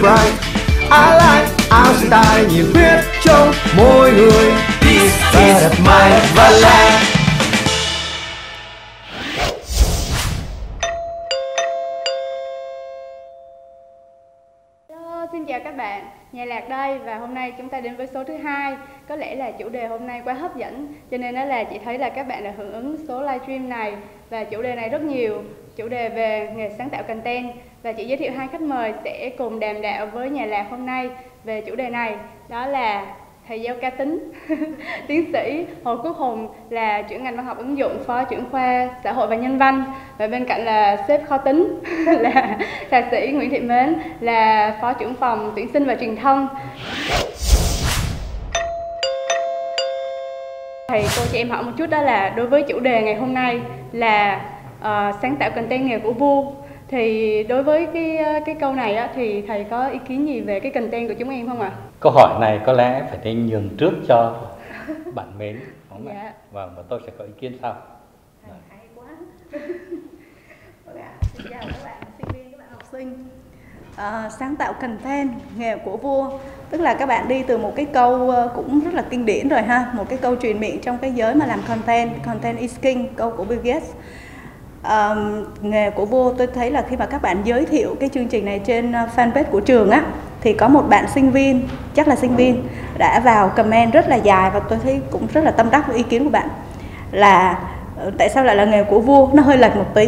bright. I like áo style nhiệt huyết trong mỗi người, vẻ đẹp mãi và lạ. Xin chào các bạn, Nhà Lạc đây, và hôm nay chúng ta đến với số thứ 2. Có lẽ là chủ đề hôm nay quá hấp dẫn, cho nên đó là chị thấy là các bạn đã hưởng ứng số livestream này. Và chủ đề này rất nhiều, chủ đề về nghề sáng tạo content. Và chị giới thiệu hai khách mời sẽ cùng đàm đạo với Nhà Lạc hôm nay về chủ đề này. Đó là thầy giáo cá tính, tiến sĩ Hồ Quốc Hùng là trưởng ngành văn học ứng dụng, phó trưởng khoa xã hội và nhân văn. Và bên cạnh là sếp kho tính là thạc sĩ Nguyễn Thị Mến là phó trưởng phòng tuyển sinh và truyền thông. Thầy cô chị em hỏi một chút, đó là đối với chủ đề ngày hôm nay là sáng tạo content nghề của vua, thì đối với cái câu này á, thì thầy có ý kiến gì về cái content của chúng em không ạ? Câu hỏi này có lẽ phải nên nhường trước cho bạn Mến, đúng không ạ? Dạ. Vâng, và tôi sẽ có ý kiến sau. Hay quá. Xin chào các bạn sinh viên, các bạn học sinh. Sáng tạo content nghề của vua, tức là các bạn đi từ một cái câu cũng rất là kinh điển rồi ha, một cái câu truyền miệng trong cái giới mà làm content is king, câu của Bill Gates. Nghề của vua, tôi thấy là khi mà các bạn giới thiệu cái chương trình này trên fanpage của trường á, thì có một bạn sinh viên, chắc là sinh viên, đã vào comment rất là dài, và tôi thấy cũng rất là tâm đắc với ý kiến của bạn, là tại sao lại là nghề của vua, nó hơi lệch một tí.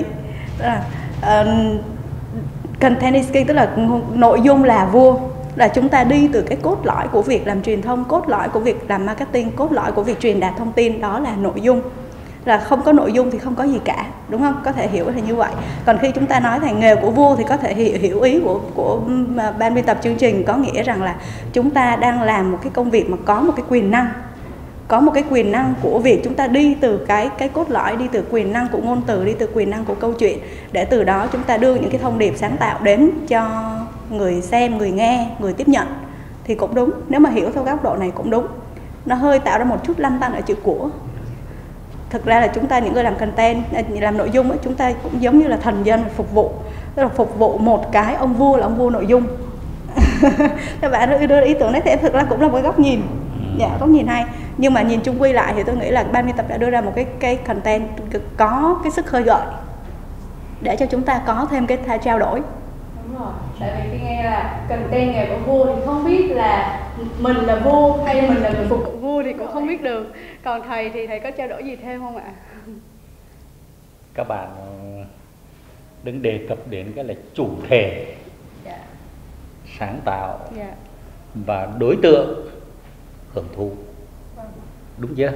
Content is king tức là nội dung là vua, là chúng ta đi từ cái cốt lõi của việc làm truyền thông, cốt lõi của việc làm marketing, cốt lõi của việc truyền đạt thông tin, đó là nội dung. Là không có nội dung thì không có gì cả, đúng không? Có thể hiểu là như vậy. Còn khi chúng ta nói thành nghề của vua thì có thể hiểu ý của ban biên tập chương trình, có nghĩa rằng là chúng ta đang làm một cái công việc mà có một cái quyền năng, có một cái quyền năng của việc chúng ta đi từ cái cốt lõi, đi từ quyền năng của ngôn từ, đi từ quyền năng của câu chuyện, để từ đó chúng ta đưa những cái thông điệp sáng tạo đến cho người xem, người nghe, người tiếp nhận, thì cũng đúng. Nếu mà hiểu theo góc độ này cũng đúng. Nó hơi tạo ra một chút lăn tăn ở chữ của. Thực ra là chúng ta, những người làm content, làm nội dung ấy, chúng ta cũng giống như là thần dân phục vụ, tức là phục vụ một cái ông vua, là ông vua nội dung. Các bạn đưa ý tưởng đấy, thì thực ra cũng là một cái góc nhìn, góc nhìn hay. Nhưng mà nhìn chung quy lại thì tôi nghĩ là ban biên tập đã đưa ra một cái content có cái sức khơi gợi để cho chúng ta có thêm cái trao đổi. Đúng rồi, tại vì khi nghe là content nghề của vua thì không biết là mình là vua hay mình là người phục vụ vua thì cũng không biết được. Còn thầy thì thầy có trao đổi gì thêm không ạ? Các bạn đừng đề cập đến cái là chủ thể, sáng tạo và đối tượng hưởng thụ, đúng chưa?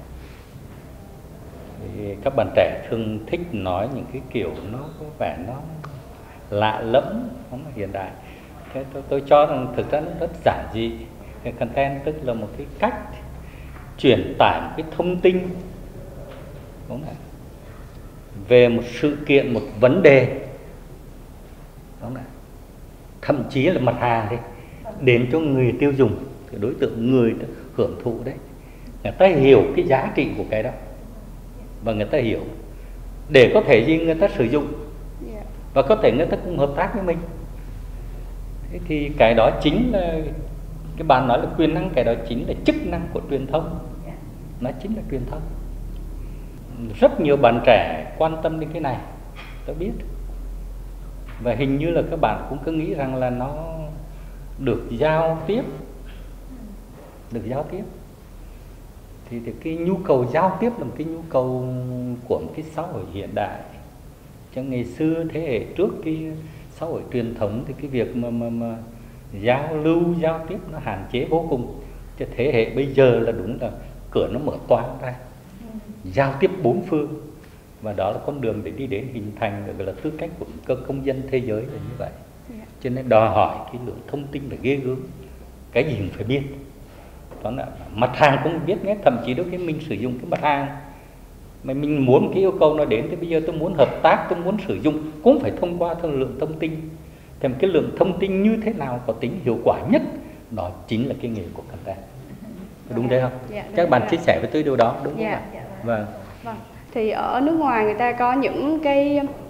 Thì các bạn trẻ thường thích nói những cái kiểu nó có vẻ nó lạ lẫm, không là hiện đại. Thế tôi cho rằng thực ra nó rất giản dị. Cái content tức là một cái cách truyền tải một cái thông tin, đúng không? Về một sự kiện, một vấn đề, đúng không? Thậm chí là mặt hàng đi, đến cho người tiêu dùng, cái đối tượng người hưởng thụ đấy, người ta hiểu cái giá trị của cái đó, và người ta hiểu để có thể gì người ta sử dụng, và có thể người ta cùng hợp tác với mình. Thế thì cái đó chính là, cái bạn nói là quyền năng, cái đó chính là chức năng của truyền thông. Nó chính là truyền thông. Rất nhiều bạn trẻ quan tâm đến cái này, tôi biết. Và hình như là các bạn cũng cứ nghĩ rằng là nó được giao tiếp. Được giao tiếp. Thì cái nhu cầu giao tiếp là một cái nhu cầu của một cái xã hội hiện đại. Cho ngày xưa, thế hệ trước cái xã hội truyền thống thì cái việc mà giao lưu, giao tiếp nó hạn chế vô cùng. Cho thế hệ bây giờ là đúng là cửa nó mở toang ra, giao tiếp bốn phương, và đó là con đường để đi đến hình thành gọi là tư cách của các công dân thế giới là như vậy. Cho nên đòi hỏi cái lượng thông tin là ghê gớm, cái gì cũng phải biết. Đó là mặt hàng cũng biết nhé, thậm chí đôi khi mình sử dụng cái mặt hàng mà mình muốn một cái yêu cầu nó đến, thì bây giờ tôi muốn hợp tác, tôi muốn sử dụng cũng phải thông qua theo lượng thông tin. Thì cái lượng thông tin như thế nào có tính hiệu quả nhất, đó chính là cái nghề của content. Đúng thế không? Các bạn chia sẻ với tôi điều đó, đúng không ạ? Vâng. Thì ở nước ngoài người ta có những cái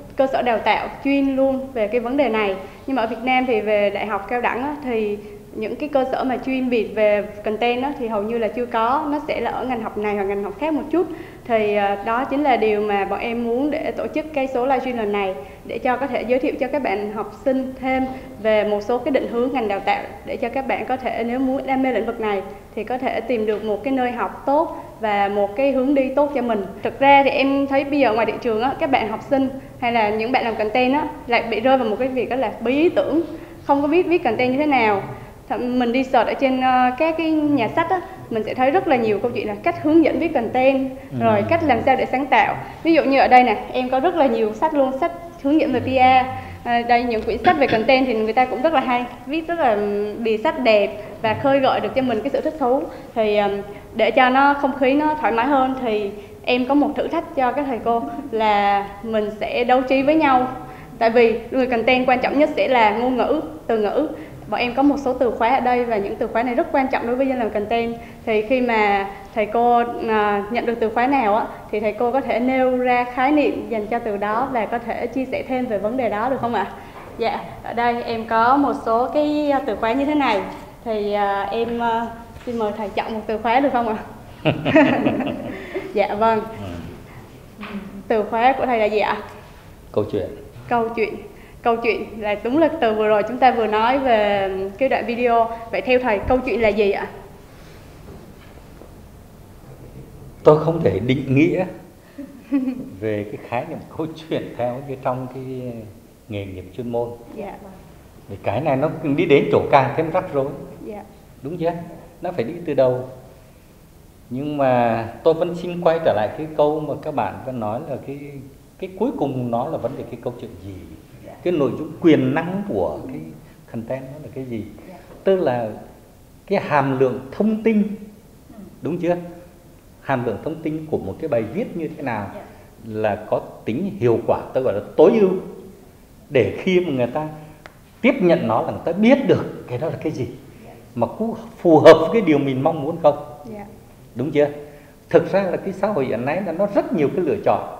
cơ sở đào tạo chuyên luôn về cái vấn đề này. Nhưng mà ở Việt Nam thì về đại học cao đẳng á, thì những cái cơ sở mà chuyên biệt về content á, thì hầu như là chưa có, nó sẽ là ở ngành học này hoặc ngành học khác một chút. Thì đó chính là điều mà bọn em muốn để tổ chức cái số livestream lần này, để có thể giới thiệu cho các bạn học sinh thêm về một số cái định hướng ngành đào tạo, để cho các bạn có thể, nếu muốn đam mê lĩnh vực này thì có thể tìm được một cái nơi học tốt và một cái hướng đi tốt cho mình. Thực ra thì em thấy bây giờ ngoài thị trường á, các bạn học sinh hay là những bạn làm content á, lại bị rơi vào một cái việc đó là bí ý tưởng, không có biết viết content như thế nào. Mình đi search ở trên các cái nhà sách á, mình sẽ thấy rất là nhiều câu chuyện là cách hướng dẫn viết content, rồi cách làm sao để sáng tạo. Ví dụ như ở đây nè, em có rất là nhiều sách luôn, sách hướng dẫn về PR. Đây những quyển sách về content thì người ta cũng rất là hay, viết rất là bìa sách đẹp và khơi gợi được cho mình cái sự thích thú. Thì để cho nó không khí nó thoải mái hơn thì em có một thử thách cho các thầy cô là mình sẽ đấu trí với nhau. Tại vì người content quan trọng nhất sẽ là ngôn ngữ, từ ngữ. Bọn em có một số từ khóa ở đây và những từ khóa này rất quan trọng đối với dân làm content. Thì khi mà thầy cô nhận được từ khóa nào á, thì thầy cô có thể nêu ra khái niệm dành cho từ đó và có thể chia sẻ thêm về vấn đề đó được không ạ? Dạ, ở đây em có một số cái từ khóa như thế này. Thì em xin mời thầy chọn một từ khóa được không ạ? Dạ vâng. Từ khóa của thầy là gì ạ? Câu chuyện. Câu chuyện. Câu chuyện là đúng là từ vừa rồi chúng ta vừa nói về cái đoạn video. Vậy theo thầy, câu chuyện là gì ạ? Tôi không thể định nghĩa về cái khái niệm câu chuyện theo như trong cái nghề nghiệp chuyên môn. Dạ. Vì cái này nó đi đến chỗ càng thêm rắc rối. Dạ. Đúng chưa? Nó phải đi từ đầu. Nhưng mà tôi vẫn xin quay trở lại cái câu mà các bạn vẫn nói là cái cuối cùng nó là vấn đề cái câu chuyện gì. Cái nội dung quyền năng của cái content nó là cái gì. Tức là cái hàm lượng thông tin. Đúng chưa? Hàm lượng thông tin của một cái bài viết như thế nào là có tính hiệu quả, tôi gọi là tối ưu, để khi mà người ta tiếp nhận nó là người ta biết được cái đó là cái gì, mà cũng phù hợp với cái điều mình mong muốn không. Đúng chưa? Thực ra là cái xã hội hiện nay là nó rất nhiều cái lựa chọn,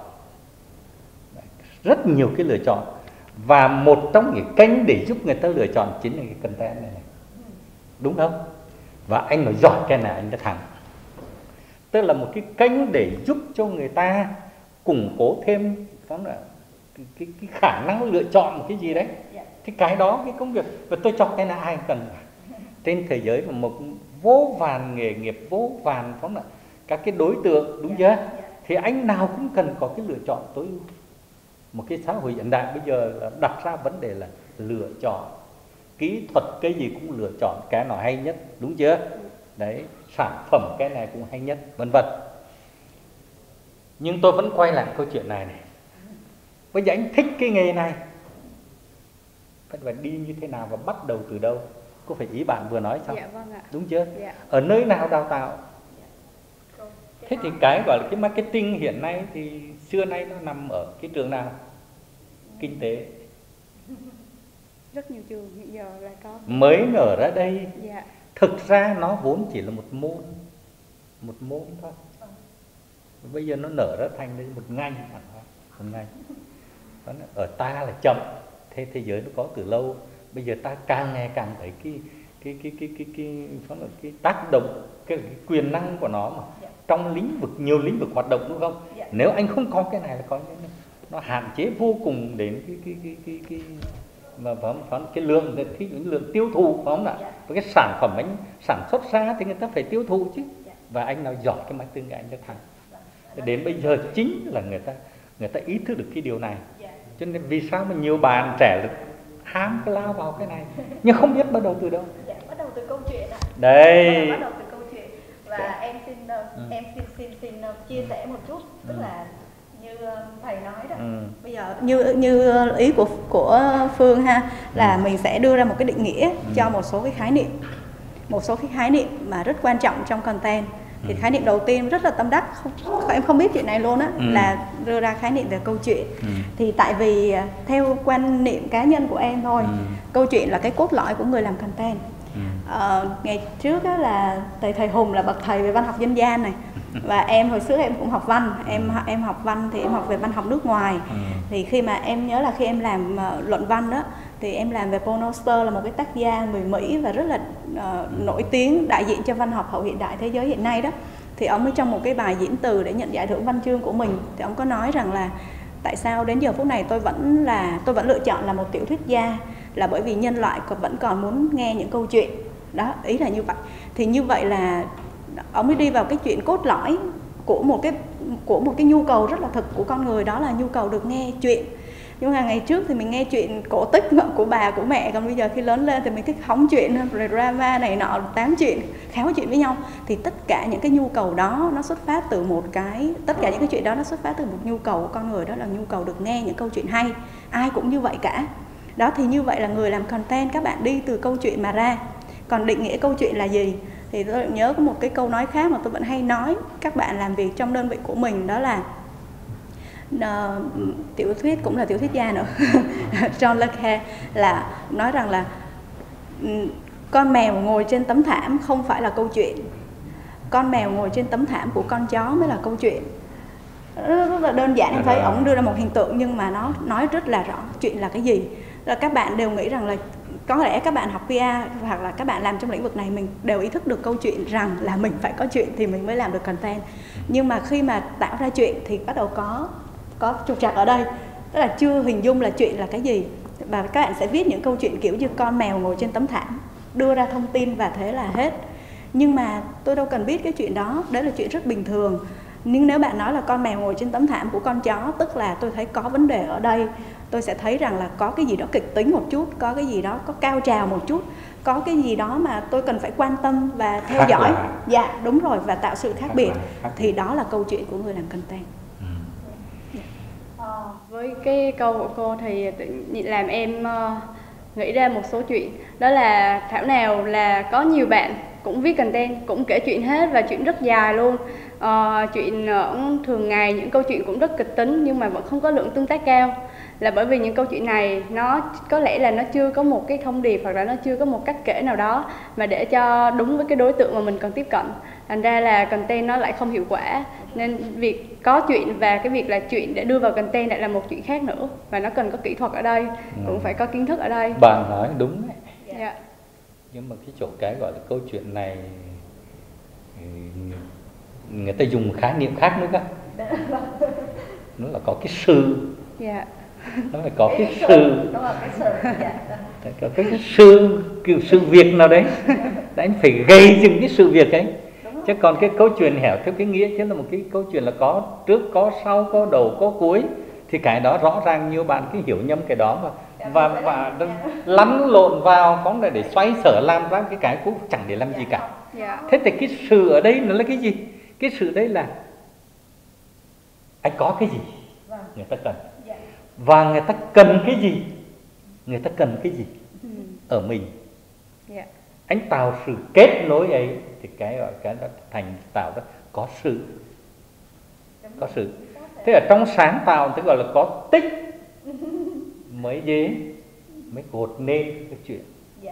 rất nhiều cái lựa chọn, và một trong những kênh để giúp người ta lựa chọn chính là cái content này, đúng không? Và anh nói giỏi cái này anh đã thắng. Tức là một cái kênh để giúp cho người ta củng cố thêm cái khả năng lựa chọn một cái gì đấy. Cái đó, cái công việc, và tôi cho cái này ai cần. Trên thế giới mà một vô vàn nghề nghiệp, vô vàn các cái đối tượng, đúng chưa? Thì anh nào cũng cần có cái lựa chọn tối ưu. Một cái xã hội hiện đại bây giờ là đặt ra vấn đề là lựa chọn. Kỹ thuật cái gì cũng lựa chọn cái nào hay nhất, đúng chưa? Đấy, sản phẩm cái này cũng hay nhất, vân vân. Nhưng tôi vẫn quay lại câu chuyện này. Bây giờ anh thích cái nghề này, phải đi như thế nào và bắt đầu từ đâu? Có phải ý bạn vừa nói sao? Dạ vâng ạ. Đúng chưa? Dạ. Ở nơi nào đào tạo? Thế thì cái gọi là cái marketing hiện nay thì xưa nay nó nằm ở cái trường nào? Kinh tế. Rất nhiều trường hiện giờ là có. Mới nở ra đây. Dạ. Thực ra nó vốn chỉ là một môn thôi. Bây giờ nó nở ra thành một ngành, một ngành. Ở ta là chậm, thế giới nó có từ lâu. Bây giờ ta càng ngày càng thấy cái tác động, cái quyền năng của nó mà trong nhiều lĩnh vực hoạt động, đúng không? Nếu anh không có cái này là coi như nó hạn chế vô cùng đến cái lượng tiêu thụ, phải không ạ? Cái sản phẩm anh sản xuất ra thì người ta phải tiêu thụ chứ. Và anh nào giỏi cái marketing anh đã thắng. Đến bây giờ chính là người ta ý thức được cái điều này. Cho nên vì sao mà nhiều bạn trẻ ham cái lao vào cái này nhưng không biết bắt đầu từ đâu. Bắt đầu từ câu chuyện ạ. Đây. Bắt đầu từ câu chuyện. Và em xin chia sẻ một chút, tức là như thầy nói đó. Bây giờ như ý của Phương ha, là mình sẽ đưa ra một cái định nghĩa cho một số cái khái niệm. Một số cái khái niệm mà rất quan trọng trong content. Thì khái niệm đầu tiên rất là tâm đắc, em không biết chuyện này luôn á, là đưa ra khái niệm về câu chuyện. Thì tại vì theo quan niệm cá nhân của em thôi, câu chuyện là cái cốt lõi của người làm content. Ngày trước á, là thầy Hùng là bậc thầy về văn học dân gian này, và em hồi xưa em cũng học văn, em học văn thì em học về văn học nước ngoài. Thì khi mà em nhớ là khi em làm luận văn đó, thì em làm về Paul Auster, là một cái tác gia người Mỹ và rất là nổi tiếng, đại diện cho văn học hậu hiện đại thế giới hiện nay đó. Thì ông ấy trong một cái bài diễn từ để nhận giải thưởng văn chương của mình, thì ông có nói rằng là tại sao đến giờ phút này tôi vẫn lựa chọn là một tiểu thuyết gia, là bởi vì nhân loại vẫn còn muốn nghe những câu chuyện đó, ý là như vậy. Thì như vậy là ông ấy đi vào cái chuyện cốt lõi của một cái nhu cầu rất là thực của con người, đó là nhu cầu được nghe chuyện. Nhưng mà ngày trước thì mình nghe chuyện cổ tích của bà, của mẹ, còn bây giờ khi lớn lên thì mình thích hóng chuyện, rồi drama này nọ, tám chuyện, khéo chuyện với nhau. Thì tất cả những cái nhu cầu đó nó xuất phát từ tất cả những cái chuyện đó nó xuất phát từ một nhu cầu của con người, đó là nhu cầu được nghe những câu chuyện hay. Ai cũng như vậy cả. Đó, thì như vậy là người làm content, các bạn đi từ câu chuyện mà ra. Còn định nghĩa câu chuyện là gì? Thì tôi nhớ có một cái câu nói khác mà tôi vẫn hay nói các bạn làm việc trong đơn vị của mình, đó là tiểu thuyết cũng là tiểu thuyết gia nữa John Le Carré là nói rằng là con mèo ngồi trên tấm thảm không phải là câu chuyện, con mèo ngồi trên tấm thảm của con chó mới là câu chuyện. Rất là đơn giản, em thấy ổng đưa ra một hiện tượng nhưng mà nó nói rất là rõ chuyện là cái gì. Là các bạn đều nghĩ rằng là có lẽ các bạn học PR hoặc là các bạn làm trong lĩnh vực này, mình đều ý thức được câu chuyện rằng là mình phải có chuyện thì mình mới làm được content. Nhưng mà khi mà tạo ra chuyện thì bắt đầu có trục trặc ở đây, tức là chưa hình dung là chuyện là cái gì. Và các bạn sẽ viết những câu chuyện kiểu như con mèo ngồi trên tấm thảm, đưa ra thông tin và thế là hết. Nhưng mà tôi đâu cần biết cái chuyện đó, đấy là chuyện rất bình thường. Nhưng nếu bạn nói là con mèo ngồi trên tấm thảm của con chó, tức là tôi thấy có vấn đề ở đây. Tôi sẽ thấy rằng là có cái gì đó kịch tính một chút, có cái gì đó có cao trào một chút, có cái gì đó mà tôi cần phải quan tâm và theo dõi. Dạ, đúng rồi, và tạo sự khác biệt. Thì đó là câu chuyện của người làm content. Với cái câu của cô thì làm em nghĩ ra một số chuyện. Đó là thảo nào là có nhiều bạn cũng viết content, cũng kể chuyện hết và chuyện rất dài luôn. Chuyện thường ngày, những câu chuyện cũng rất kịch tính nhưng mà vẫn không có lượng tương tác cao. Là bởi vì những câu chuyện này nó có lẽ là nó chưa có một cái thông điệp hoặc là nó chưa có một cách kể nào đó mà để cho đúng với cái đối tượng mà mình cần tiếp cận. Thành ra là content nó lại không hiệu quả. Nên việc có chuyện và cái việc là chuyện để đưa vào content lại là một chuyện khác nữa. Và nó cần có kỹ thuật ở đây, cũng phải có kiến thức ở đây. Bạn nói đúng đấy. Dạ. Nhưng mà cái chỗ cái gọi là câu chuyện này người ta dùng khái niệm khác nữa cơ. Nó là có cái sự. Dạ. Nó phải có cái sự. Có cái sự việc nào đấy. Anh phải gây dựng cái sự việc ấy. Chứ còn cái câu chuyện hẻo theo cái nghĩa chứ là một cái câu chuyện là có trước, có sau, có đầu, có cuối. Thì cái đó rõ ràng nhiều bạn cứ hiểu nhầm cái đó và lăn lộn vào có để xoay sở làm ra cái cũng chẳng để làm gì cả. Thế thì cái sự ở đây nó là cái gì? Cái sự đấy là anh có cái gì người ta cần, và người ta cần cái gì, người ta cần cái gì ở mình. Anh tạo sự kết nối ấy thì cái đó thành tạo ra có sự. Có sự. Thế ở trong sáng tạo thì gọi là có tích mới dễ, mới gột nên cái chuyện.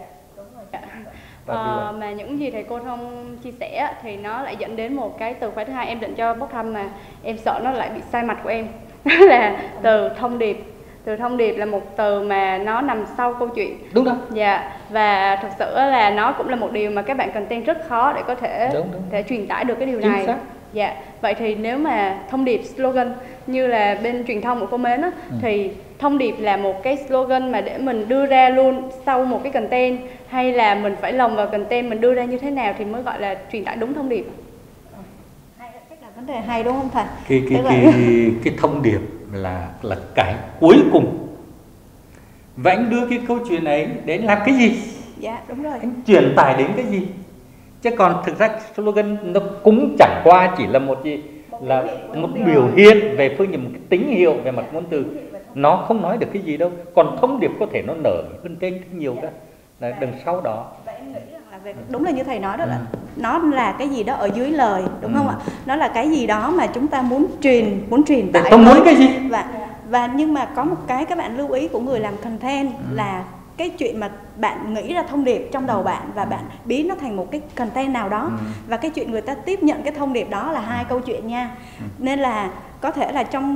Mà những gì thầy cô Thông chia sẻ thì nó lại dẫn đến một cái từ khóa thứ hai em định cho bốc thăm mà em sợ nó lại bị sai mạch của em. Đó là từ thông điệp. Từ thông điệp là một từ mà nó nằm sau câu chuyện. Đúng đó. Dạ. Và thật sự là nó cũng là một điều mà các bạn content rất khó để có thể truyền tải được cái điều này. Xác. Dạ. Vậy thì nếu mà thông điệp, slogan như là bên truyền thông của cô Mến á, thì thông điệp là một cái slogan mà để mình đưa ra luôn sau một cái content, hay là mình phải lồng vào content mình đưa ra như thế nào thì mới gọi là truyền tải đúng thông điệp? Cách là vấn đề hay đúng không thầy? Cái thông điệp là cái cuối cùng. Và anh đưa cái câu chuyện ấy đến làm cái gì? Dạ, đúng rồi. Anh truyền tải đến cái gì? Chứ còn thực ra slogan nó cũng chẳng qua chỉ là một gì, là một biểu hiện về phương diện, một cái tín hiệu về mặt ngôn từ. Nó không nói được cái gì đâu. Còn thông điệp có thể nó nở hơn trên nhiều đó, là đằng sau đó. Vậy em nghĩ rằng là đúng là như thầy nói đó, là nó là cái gì đó ở dưới lời, đúng không ạ? Nó là cái gì đó mà chúng ta muốn truyền tải. Tôi muốn cái gì? Và nhưng mà có một cái các bạn lưu ý của người làm content là cái chuyện mà bạn nghĩ ra thông điệp trong đầu bạn và bạn biến nó thành một cái content nào đó, và cái chuyện người ta tiếp nhận cái thông điệp đó là hai câu chuyện nha. Nên là có thể là trong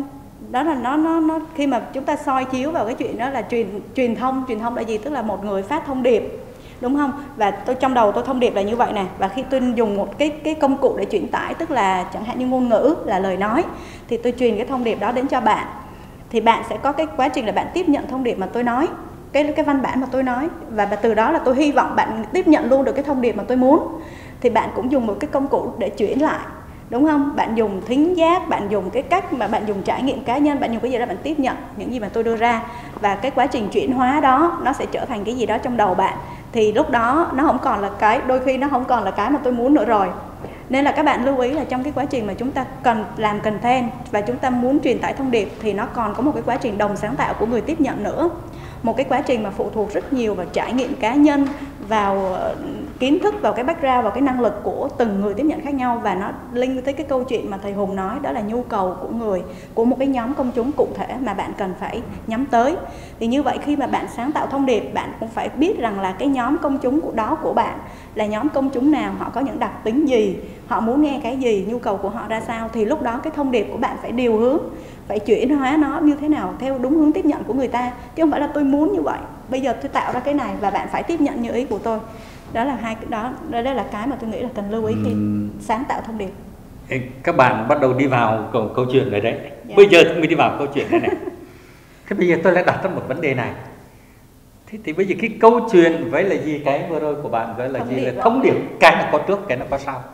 đó là nó khi mà chúng ta soi chiếu vào cái chuyện đó là truyền thông là gì, tức là một người phát thông điệp, đúng không? Và trong đầu tôi thông điệp là như vậy nè, và khi tôi dùng một cái công cụ để truyền tải, tức là chẳng hạn như ngôn ngữ là lời nói, thì tôi truyền cái thông điệp đó đến cho bạn, thì bạn sẽ có cái quá trình là bạn tiếp nhận thông điệp mà tôi nói, cái văn bản mà tôi nói, và từ đó là tôi hy vọng bạn tiếp nhận luôn được cái thông điệp mà tôi muốn. Thì bạn cũng dùng một cái công cụ để chuyển lại, đúng không? Bạn dùng thính giác, bạn dùng cái cách mà bạn dùng trải nghiệm cá nhân, bạn dùng cái gì đó bạn tiếp nhận những gì mà tôi đưa ra, và cái quá trình chuyển hóa đó nó sẽ trở thành cái gì đó trong đầu bạn. Thì lúc đó nó không còn là cái, đôi khi nó không còn là cái mà tôi muốn nữa rồi. Nên là các bạn lưu ý là trong cái quá trình mà chúng ta cần làm content và chúng ta muốn truyền tải thông điệp thì nó còn có một cái quá trình đồng sáng tạo của người tiếp nhận nữa. Một cái quá trình mà phụ thuộc rất nhiều vào trải nghiệm cá nhân, vào kiến thức, vào cái background, vào cái năng lực của từng người tiếp nhận khác nhau. Và nó link tới cái câu chuyện mà thầy Hùng nói, đó là nhu cầu của người, của một cái nhóm công chúng cụ thể mà bạn cần phải nhắm tới. Thì như vậy khi mà bạn sáng tạo thông điệp, bạn cũng phải biết rằng là cái nhóm công chúng đó của bạn là nhóm công chúng nào, họ có những đặc tính gì, họ muốn nghe cái gì, nhu cầu của họ ra sao. Thì lúc đó cái thông điệp của bạn phải điều hướng, phải chuyển hóa nó như thế nào theo đúng hướng tiếp nhận của người ta, chứ không phải là tôi muốn như vậy, bây giờ tôi tạo ra cái này và bạn phải tiếp nhận như ý của tôi. Đó là hai cái đó, đây là cái mà tôi nghĩ là cần lưu ý khi sáng tạo thông điệp. Các bạn bắt đầu đi vào câu chuyện rồi đấy. Dạ. Bây giờ tôi mới đi vào câu chuyện này này. Thế bây giờ tôi lại đặt ra một vấn đề này. Thế thì bây giờ cái câu chuyện với là gì, cái vừa rồi của bạn gọi là Thông gì, điệp là thông điệp, cái nào có trước, cái nào có sau.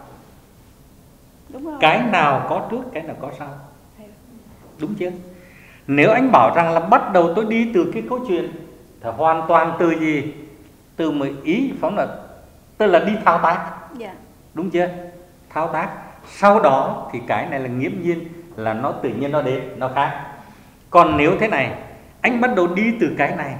Đúng rồi. Cái nào có trước, cái nào có sau. Đúng chưa? Nếu anh bảo rằng là bắt đầu tôi đi từ cái câu chuyện thì hoàn toàn từ gì? Từ một ý phóng là tức là đi thao tác. Dạ. Đúng chưa? Thao tác. Sau đó thì cái này là nghiễm nhiên, là nó tự nhiên nó đến, nó khác. Còn nếu thế này, anh bắt đầu đi từ cái này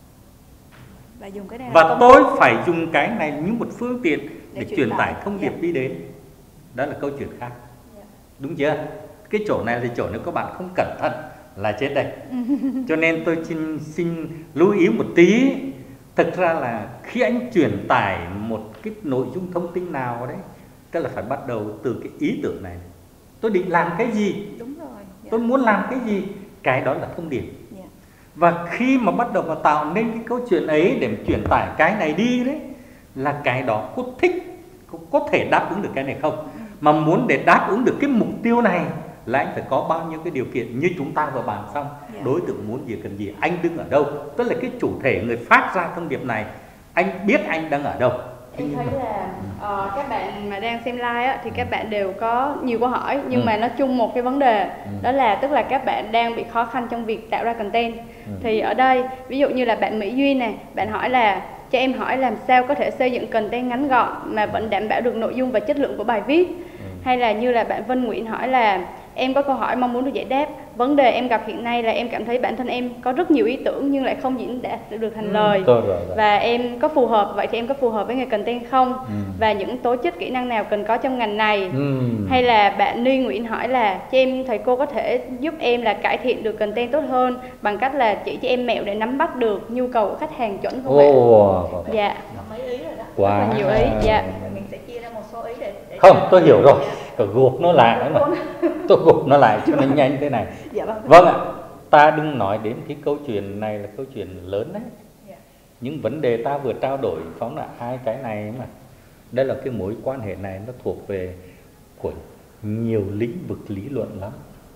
và tôi phải dùng cái này như một phương tiện để truyền tải thông điệp đi đến. Đó là câu chuyện khác. Đúng chưa? Cái chỗ này là chỗ nếu các bạn không cẩn thận là chết đây. Cho nên tôi xin lưu ý một tí. Thực ra là khi anh truyền tải một cái nội dung thông tin nào đấy, tức là phải bắt đầu từ cái ý tưởng này. Tôi định làm cái gì? Đúng rồi. Dạ. Tôi muốn làm cái gì? Cái đó là thông điệp. Dạ. Và khi mà bắt đầu mà tạo nên cái câu chuyện ấy để truyền tải cái này đi đấy, là cái đó có thích, có thể đáp ứng được cái này không? Mà muốn để đáp ứng được cái mục tiêu này là anh phải có bao nhiêu cái điều kiện như chúng ta vừa bàn xong. Đối tượng muốn gì, cần gì, anh đứng ở đâu, tức là cái chủ thể người phát ra thông điệp này, anh biết anh đang ở đâu. Em thấy là các bạn mà đang xem live á, thì các bạn đều có nhiều câu hỏi, nhưng mà nó chung một cái vấn đề, đó là tức là các bạn đang bị khó khăn trong việc tạo ra content. Thì ở đây ví dụ như là bạn Mỹ Duyên này, bạn hỏi là cho em hỏi làm sao có thể xây dựng content ngắn gọn mà vẫn đảm bảo được nội dung và chất lượng của bài viết. Hay là như là bạn Vân Nguyễn hỏi là em có câu hỏi mong muốn được giải đáp. Vấn đề em gặp hiện nay là em cảm thấy bản thân em có rất nhiều ý tưởng nhưng lại không diễn đạt được thành lời. Và em có phù hợp, vậy thì em có phù hợp với nghề content không? Và những tố chất kỹ năng nào cần có trong ngành này? Hay là bạn Ni Nguyễn hỏi là cho em thầy cô có thể giúp em là cải thiện được content tốt hơn bằng cách là chỉ cho em mẹo để nắm bắt được nhu cầu của khách hàng chuẩn không ạ? Dạ. Mấy ý rồi đó. Quá rất là nhiều ý. Dạ. Mình sẽ chia ra một số ý để không, tôi hiểu rồi. Tôi gộp nó lại mà. Tôi gộp nó lại cho nó nhanh thế này. Dạ vâng. Vâng ạ. Ta đừng nói đến cái câu chuyện này là câu chuyện lớn đấy. Những vấn đề ta vừa trao đổi phóng là hai cái này mà. Đây là cái mối quan hệ này nó thuộc về của nhiều lĩnh vực lý luận lắm.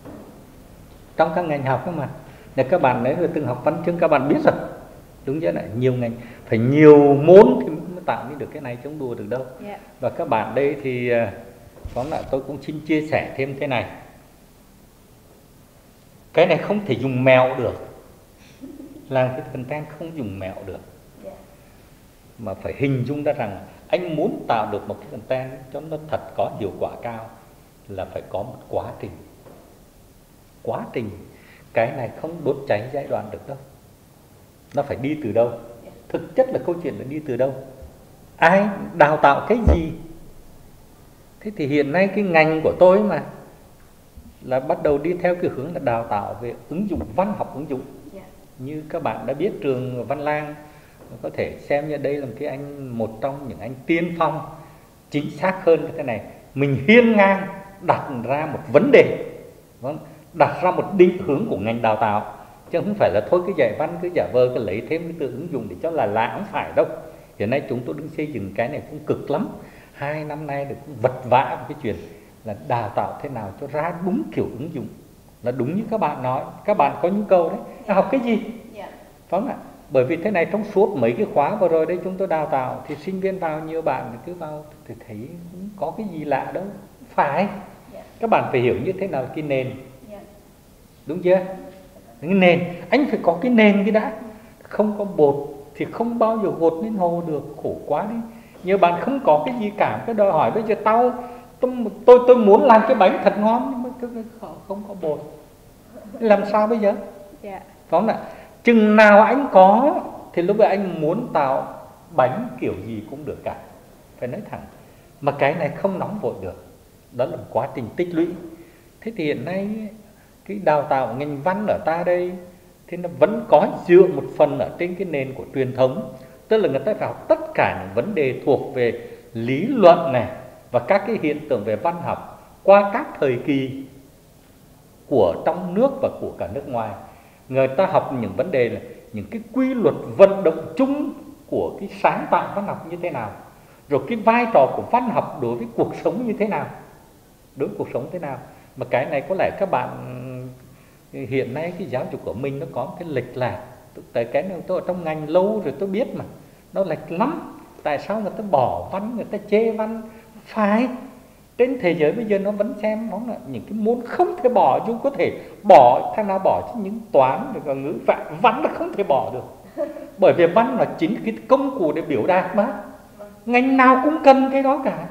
Trong các ngành học đó mà. Nếu các bạn đấy từng học văn chương các bạn biết rồi. Đúng chứ này, nhiều ngành, phải nhiều môn thì mới tạo nên được cái này, chống đùa được đâu. Và các bạn đây thì phóng lại tôi cũng xin chia sẻ thêm thế này. Cái này không thể dùng mẹo được. Làm cái content không dùng mẹo được. Mà phải hình dung ra rằng anh muốn tạo được một cái content cho nó thật có hiệu quả cao là phải có một quá trình. Quá trình. Cái này không đốt cháy giai đoạn được đâu. Nó phải đi từ đâu? Thực chất là câu chuyện là đi từ đâu? Ai đào tạo cái gì? Thế thì hiện nay cái ngành của tôi mà là bắt đầu đi theo cái hướng là đào tạo về ứng dụng, văn học ứng dụng. Như các bạn đã biết trường Văn Lang có thể xem như đây là cái anh, một trong những anh tiên phong. Chính xác hơn như thế này, mình hiên ngang đặt ra một vấn đề, đặt ra một định hướng của ngành đào tạo, chứ không phải là thôi cứ dạy văn cứ giả vờ cứ lấy thêm cái từ ứng dụng để cho là lạ, không phải đâu. Hiện nay chúng tôi đứng xây dựng cái này cũng cực lắm, 2 năm nay được cũng vật vã với cái chuyện là đào tạo thế nào cho ra đúng kiểu ứng dụng, là đúng như các bạn nói, các bạn có nhu cầu đấy, học cái gì, phải không ạ? Bởi vì thế này trong suốt mấy cái khóa vừa rồi đây chúng tôi đào tạo thì sinh viên vào, nhiều bạn cứ vào thì thấy không có cái gì lạ đâu, phải. Các bạn phải hiểu như thế nào cái nền, đúng chưa? Cái nền, anh phải có cái nền cái đã, không có bột thì không bao giờ gột lên hồ được, khổ quá đi. Nhiều bạn không có cái gì cả, cái đòi hỏi bây giờ tôi muốn làm cái bánh thật ngon nhưng mà không có bột, làm sao bây giờ? Phải không ạ? Chừng nào anh có thì lúc đó anh muốn tạo bánh kiểu gì cũng được cả, phải nói thẳng. Mà cái này không nóng vội được, đó là một quá trình tích lũy. Thế thì hiện nay cái đào tạo ngành văn ở ta đây thì nó vẫn có dựa một phần ở trên cái nền của truyền thống, tức là người ta phải học tất cả những vấn đề thuộc về lý luận này và các cái hiện tượng về văn học qua các thời kỳ của trong nước và của cả nước ngoài. Người ta học những vấn đề là những cái quy luật vận động chung của cái sáng tạo văn học như thế nào, rồi cái vai trò của văn học đối với cuộc sống như thế nào, đối với cuộc sống thế nào. Mà cái này có lẽ các bạn hiện nay cái giáo dục của mình nó có cái lệch lạc. Tại cái này tôi ở trong ngành lâu rồi tôi biết mà, nó lệch lắm. Tại sao người ta bỏ văn, người ta chê văn? Phải, trên thế giới bây giờ nó vẫn xem nó là những cái môn không thể bỏ, dù có thể bỏ, thằng nào bỏ chứ những toán và ngữ văn là không thể bỏ được. Bởi vì văn là chính cái công cụ để biểu đạt mà, ngành nào cũng cần cái đó cả.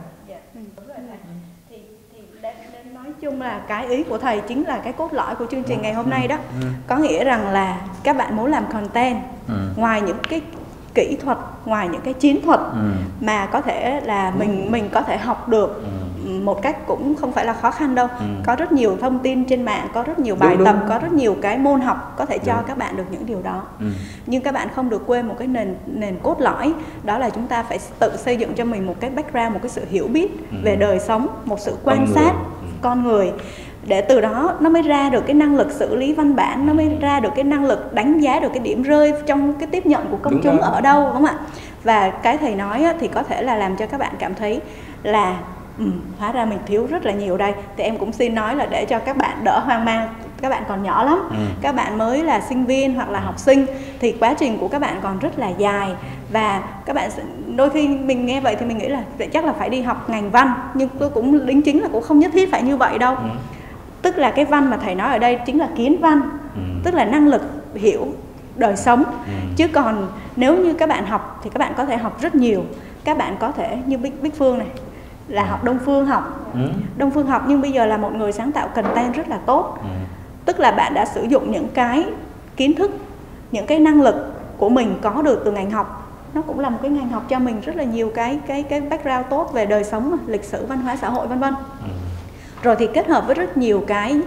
Nói chung là cái ý của thầy chính là cái cốt lõi của chương trình ngày hôm nay đó. Có nghĩa rằng là các bạn muốn làm content, ngoài những cái kỹ thuật, ngoài những cái chiến thuật mà có thể là mình có thể học được một cách cũng không phải là khó khăn đâu. Có rất nhiều thông tin trên mạng, có rất nhiều bài tập, có rất nhiều cái môn học có thể cho các bạn được những điều đó. Nhưng các bạn không được quên một cái nền cốt lõi, đó là chúng ta phải tự xây dựng cho mình một cái background, một cái sự hiểu biết về đời sống, một sự quan sát con người, để từ đó nó mới ra được cái năng lực xử lý văn bản, nó mới ra được cái năng lực đánh giá được cái điểm rơi trong cái tiếp nhận của công chúng ở đâu, đúng không ạ? Và cái thầy nói thì có thể là làm cho các bạn cảm thấy là hóa ra mình thiếu rất là nhiều đây. Thì em cũng xin nói là để cho các bạn đỡ hoang mang, các bạn còn nhỏ lắm, các bạn mới là sinh viên hoặc là học sinh thì quá trình của các bạn còn rất là dài. Và các bạn đôi khi mình nghe vậy thì mình nghĩ là chắc là phải đi học ngành văn, nhưng tôi cũng đính chính là cũng không nhất thiết phải như vậy đâu. Tức là cái văn mà thầy nói ở đây chính là kiến văn, tức là năng lực hiểu đời sống. Chứ còn nếu như các bạn học thì các bạn có thể học rất nhiều. Các bạn có thể như Bích Phương này là học Đông Phương học, Đông Phương học, nhưng bây giờ là một người sáng tạo content rất là tốt. Tức là bạn đã sử dụng những cái kiến thức, những cái năng lực của mình có được từ ngành học. Nó cũng là một cái ngành học cho mình rất là nhiều cái background tốt về đời sống, lịch sử, văn hóa, xã hội vân vân. Rồi thì kết hợp với rất nhiều cái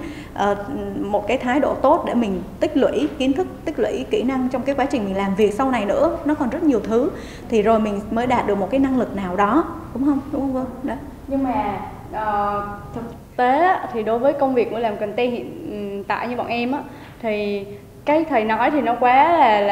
một cái thái độ tốt để mình tích lũy kiến thức, tích lũy kỹ năng trong cái quá trình mình làm việc sau này nữa. Nó còn rất nhiều thứ, thì rồi mình mới đạt được một cái năng lực nào đó, đúng không? Đúng không Vân? Đó. Nhưng mà thực tế thì đối với công việc của làm content hiện tại như bọn em á, thì cái thầy nói thì nó quá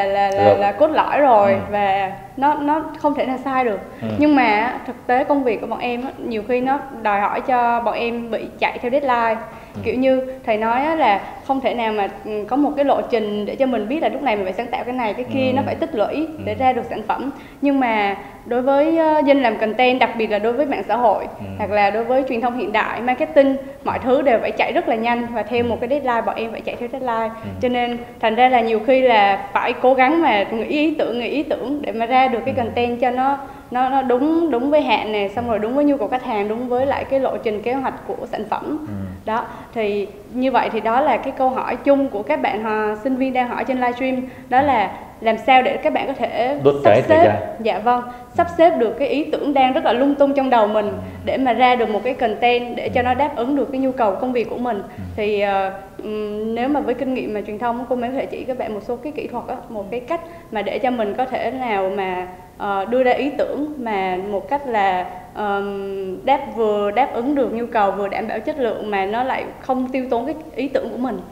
là cốt lõi rồi, và nó không thể nào sai được. Nhưng mà thực tế công việc của bọn em á, nhiều khi nó đòi hỏi cho bọn em bị chạy theo deadline. Kiểu như thầy nói là không thể nào mà có một cái lộ trình để cho mình biết là lúc này mình phải sáng tạo cái này cái kia, nó phải tích lũy để ra được sản phẩm. Nhưng mà đối với dân làm content, đặc biệt là đối với mạng xã hội hoặc là đối với truyền thông hiện đại, marketing, mọi thứ đều phải chạy rất là nhanh và theo một cái deadline, bọn em phải chạy theo deadline. Cho nên thành ra là nhiều khi là phải cố gắng mà nghĩ ý tưởng để mà ra được cái content cho nó đúng với hạn này, xong rồi đúng với nhu cầu khách hàng, đúng với lại cái lộ trình kế hoạch của sản phẩm. Đó, thì như vậy thì đó là cái câu hỏi chung của các bạn sinh viên đang hỏi trên livestream, đó là làm sao để các bạn có thể sắp xếp, sắp xếp được cái ý tưởng đang rất là lung tung trong đầu mình để mà ra được một cái content để cho nó đáp ứng được cái nhu cầu công việc của mình. Thì nếu mà với kinh nghiệm mà truyền thông, cô mới có thể chỉ các bạn một số cái kỹ thuật đó, một cái cách mà để cho mình có thể nào mà đưa ra ý tưởng mà một cách là vừa đáp ứng được nhu cầu, vừa đảm bảo chất lượng mà nó lại không tiêu tốn cái ý tưởng của mình.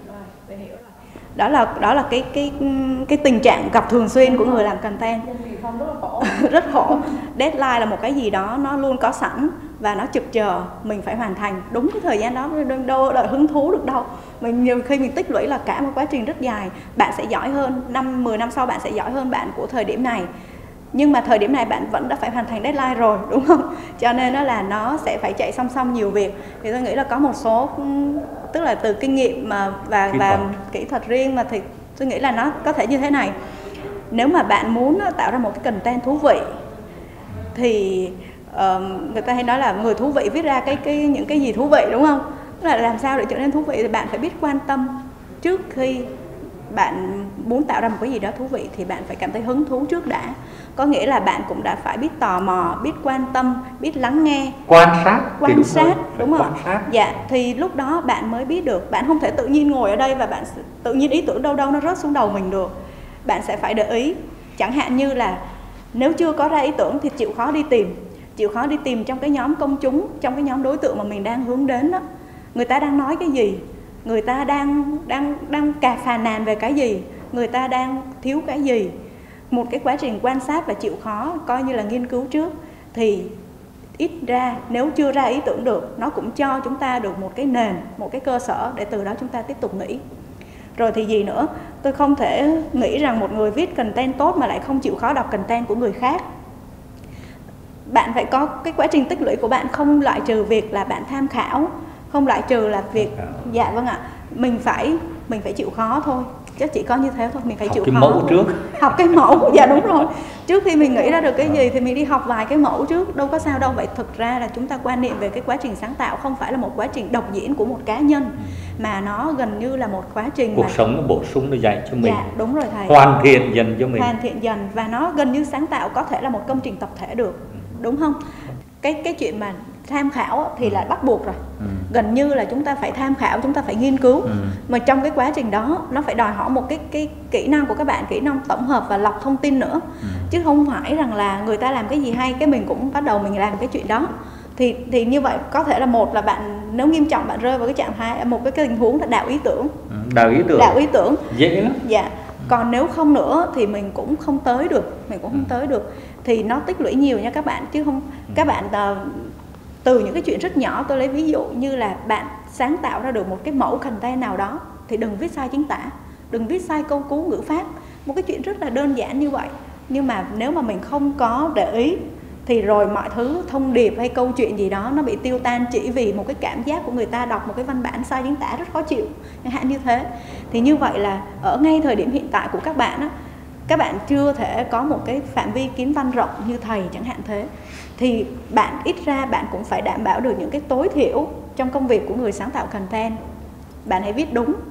Đó là cái tình trạng gặp thường xuyên của người làm content. Rất khổ. Deadline là một cái gì đó nó luôn có sẵn và nó trực chờ mình phải hoàn thành đúng cái thời gian đó, đâu đợi hứng thú được đâu. Mình nhiều khi mình tích lũy là cả một quá trình rất dài. Bạn sẽ giỏi hơn 10 năm sau, bạn sẽ giỏi hơn bạn của thời điểm này. Nhưng mà thời điểm này bạn vẫn đã phải hoàn thành deadline rồi, đúng không? Cho nên đó là nó sẽ phải chạy song song nhiều việc. Thì tôi nghĩ là có một số, tức là từ kinh nghiệm và kỹ thuật riêng mà, thì tôi nghĩ là nó có thể như thế này. Nếu mà bạn muốn tạo ra một cái content thú vị thì người ta hay nói là người thú vị viết ra những cái gì thú vị, đúng không? Tức là làm sao để trở nên thú vị thì bạn phải biết quan tâm. Trước khi bạn muốn tạo ra một cái gì đó thú vị thì bạn phải cảm thấy hứng thú trước đã. Có nghĩa là bạn cũng đã phải biết tò mò, biết quan tâm, biết lắng nghe, quan sát, đúng không? Dạ, thì lúc đó bạn mới biết được. Bạn không thể tự nhiên ngồi ở đây và bạn tự nhiên ý tưởng đâu nó rớt xuống đầu mình được. Bạn sẽ phải để ý. Chẳng hạn như là nếu chưa có ra ý tưởng thì chịu khó đi tìm trong cái nhóm công chúng, trong cái nhóm đối tượng mà mình đang hướng đến đó. Người ta đang nói cái gì, người ta đang cà phàn nàn về cái gì, người ta đang thiếu cái gì. Một cái quá trình quan sát và chịu khó, coi như là nghiên cứu trước, thì ít ra nếu chưa ra ý tưởng được, nó cũng cho chúng ta được một cái nền, một cái cơ sở để từ đó chúng ta tiếp tục nghĩ. Rồi thì gì nữa, tôi không thể nghĩ rằng một người viết content tốt mà lại không chịu khó đọc content của người khác. Bạn phải có cái quá trình tích lũy của bạn, không loại trừ việc là bạn tham khảo, không loại trừ là việc, dạ vâng ạ, mình phải chịu khó thôi. Chứ chỉ có như thế thôi, mình phải chịu khó. Học cái mẫu trước. Học cái mẫu, dạ đúng rồi. Trước khi mình nghĩ ra được cái gì thì mình đi học vài cái mẫu trước, đâu có sao đâu. Vậy thực ra là chúng ta quan niệm về cái quá trình sáng tạo không phải là một quá trình độc diễn của một cá nhân, mà nó gần như là một quá trình cuộc sống nó bổ sung, nó dạy cho mình. Dạ đúng rồi thầy. Hoàn thiện dần cho mình. Hoàn thiện dần, và nó gần như sáng tạo có thể là một công trình tập thể được, đúng không? Cái chuyện mà tham khảo thì là bắt buộc rồi. Gần như là chúng ta phải tham khảo, chúng ta phải nghiên cứu. Mà trong cái quá trình đó nó phải đòi hỏi một cái kỹ năng của các bạn, kỹ năng tổng hợp và lọc thông tin nữa. Chứ không phải rằng là người ta làm cái gì hay cái mình cũng bắt đầu mình làm cái chuyện đó. Thì như vậy có thể là một là bạn, nếu nghiêm trọng bạn rơi vào cái trạng thái, một cái tình huống là đạo ý tưởng. Đạo ý tưởng dễ lắm. Dạ. Còn nếu không nữa thì mình cũng không tới được. Thì nó tích lũy nhiều nha các bạn, chứ không các bạn từ những cái chuyện rất nhỏ. Tôi lấy ví dụ như là bạn sáng tạo ra được một cái mẫu content nào đó thì đừng viết sai chính tả, đừng viết sai câu cú ngữ pháp. Một cái chuyện rất là đơn giản như vậy, nhưng mà nếu mà mình không có để ý thì rồi mọi thứ thông điệp hay câu chuyện gì đó nó bị tiêu tan chỉ vì một cái cảm giác của người ta đọc một cái văn bản sai chính tả rất khó chịu, chẳng hạn như thế. Thì như vậy là ở ngay thời điểm hiện tại của các bạn á, các bạn chưa thể có một cái phạm vi kiến văn rộng như thầy chẳng hạn thế, thì bạn ít ra bạn cũng phải đảm bảo được những cái tối thiểu trong công việc của người sáng tạo content. Bạn hãy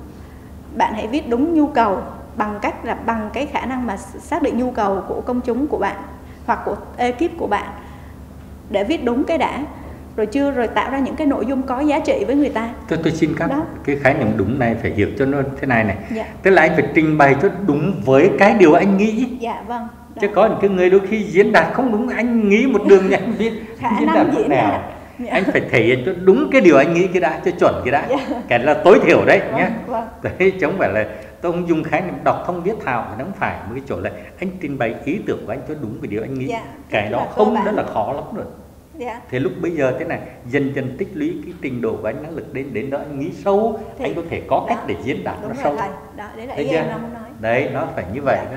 viết đúng nhu cầu bằng cách là bằng cái khả năng mà xác định nhu cầu của công chúng của bạn hoặc của ekip của bạn, để viết đúng cái đã, rồi tạo ra những cái nội dung có giá trị với người ta. Tôi xin cắt cái khái niệm đúng này phải hiểu cho nó thế này này. Dạ. Tức là anh phải trình bày cho đúng với cái điều anh nghĩ. Dạ vâng. Chứ có những cái người đôi khi diễn đạt không đúng, anh nghĩ một đường này anh viết diễn đạt một nẻo. Dạ. Anh phải thể hiện cho đúng cái điều anh nghĩ cái đã, cho chuẩn cái đã. Dạ. Cái là tối thiểu đấy nhé. Vâng. Đấy, chứ không phải là tôi không dùng khái niệm đọc thông viết thạo, nó không phải một cái chỗ là anh trình bày ý tưởng của anh cho đúng cái điều anh nghĩ. Dạ. Cái đó không rất là khó lắm rồi. Dạ. Thế lúc bây giờ thế này, dần dần tích lũy cái trình độ của anh, năng lực đến đó anh nghĩ sâu thì anh có thể có cách để diễn đạt nó sâu. Thầy. Đó, đấy là ý em đang muốn nói. Đấy, nó phải như vậy đó.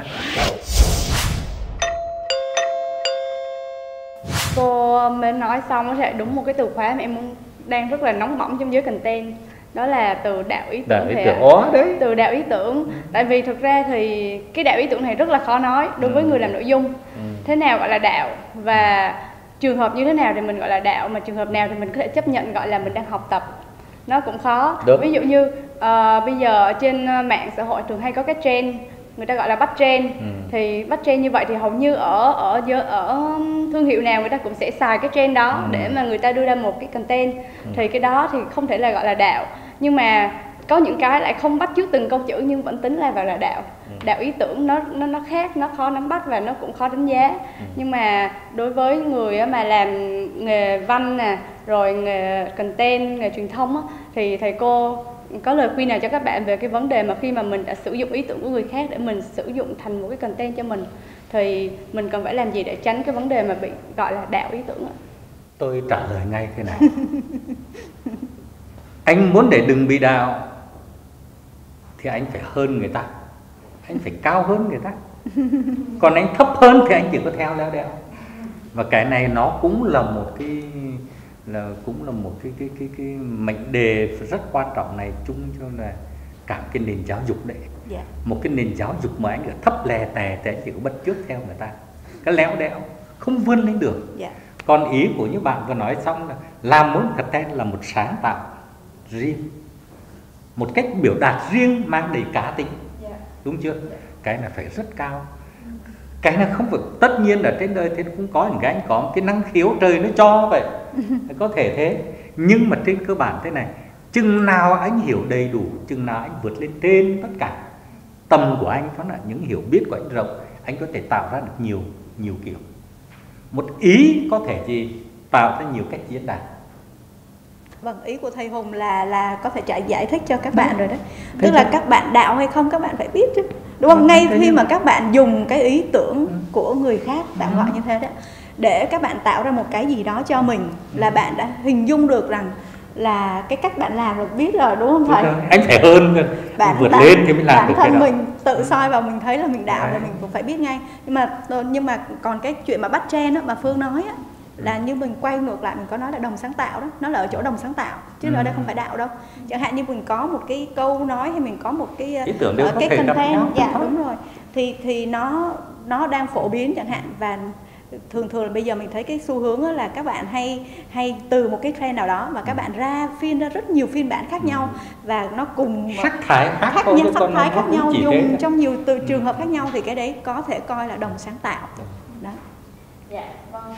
Cô mới nói xong thì đúng một cái từ khóa mà em đang rất là nóng bỏng trong giới content, đó là từ đạo ý tưởng. Từ đạo ý tưởng. Tại vì thực ra thì cái đạo ý tưởng này rất là khó nói đối với người làm nội dung. Thế nào gọi là đạo, và trường hợp như thế nào thì mình gọi là đạo, mà trường hợp nào thì mình có thể chấp nhận gọi là mình đang học tập, nó cũng khó. Ví dụ như bây giờ trên mạng xã hội thường hay có cái trend, người ta gọi là bắt trend. Thì bắt trend như vậy thì hầu như ở thương hiệu nào người ta cũng sẽ xài cái trend đó để mà người ta đưa ra một cái content. Thì cái đó thì không thể là gọi là đạo. Nhưng mà có những cái lại không bắt chước từng câu chữ nhưng vẫn tính là vào là đạo. đạo ý tưởng nó khác, nó khó nắm bắt và nó cũng khó đánh giá. Nhưng mà đối với người mà làm nghề văn nè, rồi nghề content, nghề truyền thông á, thì thầy cô có lời khuyên nào cho các bạn về cái vấn đề mà khi mà mình đã sử dụng ý tưởng của người khác để mình sử dụng thành một cái content cho mình, thì mình cần phải làm gì để tránh cái vấn đề mà bị gọi là đạo ý tưởng ạ? Tôi trả lời ngay thế này. Anh muốn để đừng bị đạo thì anh phải hơn người ta, anh phải cao hơn người ta. Còn anh thấp hơn thì anh chỉ có theo leo đeo. Và cái này nó cũng là một cái cái mệnh đề rất quan trọng này chung cho là cả cái nền giáo dục đấy. Một cái nền giáo dục mà anh ở thấp lè tè thì anh chỉ có bắt chước theo người ta, cái léo đẽo không vươn lên được. Còn ý của những bạn vừa nói xong là làm muốn content là một sáng tạo riêng, một cách biểu đạt riêng mang đầy cá tính, đúng chưa? Cái này phải rất cao. Cái này không phải, tất nhiên ở trên đời thì cũng có những cái anh có một cái năng khiếu trời nó cho vậy, có thể thế. Nhưng mà trên cơ bản thế này, chừng nào anh hiểu đầy đủ, chừng nào anh vượt lên trên tất cả, tầm của anh đó là những hiểu biết của anh rộng, anh có thể tạo ra được nhiều kiểu. Một ý có thể gì tạo ra nhiều cách diễn đạt. Vâng, ý của thầy Hùng là có thể giải thích cho các bạn rồi đấy. Tức là các bạn đạo hay không các bạn phải biết chứ, đúng không? Ngay khi mà các bạn dùng cái ý tưởng của người khác, tạm gọi như thế đấy, để các bạn tạo ra một cái gì đó cho mình, là bạn đã hình dung được rằng là cái cách bạn làm rồi, biết rồi, đúng không thầy? Anh phải hơn, vượt lên thì mới làm được cái đó. Bản thân mình tự soi vào mình thấy là mình đạo rồi, mình cũng phải biết ngay. Nhưng mà còn cái chuyện mà bắt trend á, mà Phương nói á, là như mình quay ngược lại, mình có nói là đồng sáng tạo đó, nó là ở chỗ đồng sáng tạo chứ ở đây không phải đạo đâu. Chẳng hạn như mình có một cái câu nói hay mình có một cái ý tưởng cái content, dạ đúng rồi, thì nó đang phổ biến chẳng hạn, và thường là bây giờ mình thấy cái xu hướng là các bạn hay từ một cái trend nào đó và các bạn ra rất nhiều phiên bản khác nhau, và nó cùng sắc thái khác nhau, dùng trong nhiều từ trường hợp khác nhau, thì cái đấy có thể coi là đồng sáng tạo đó. Dạ vâng.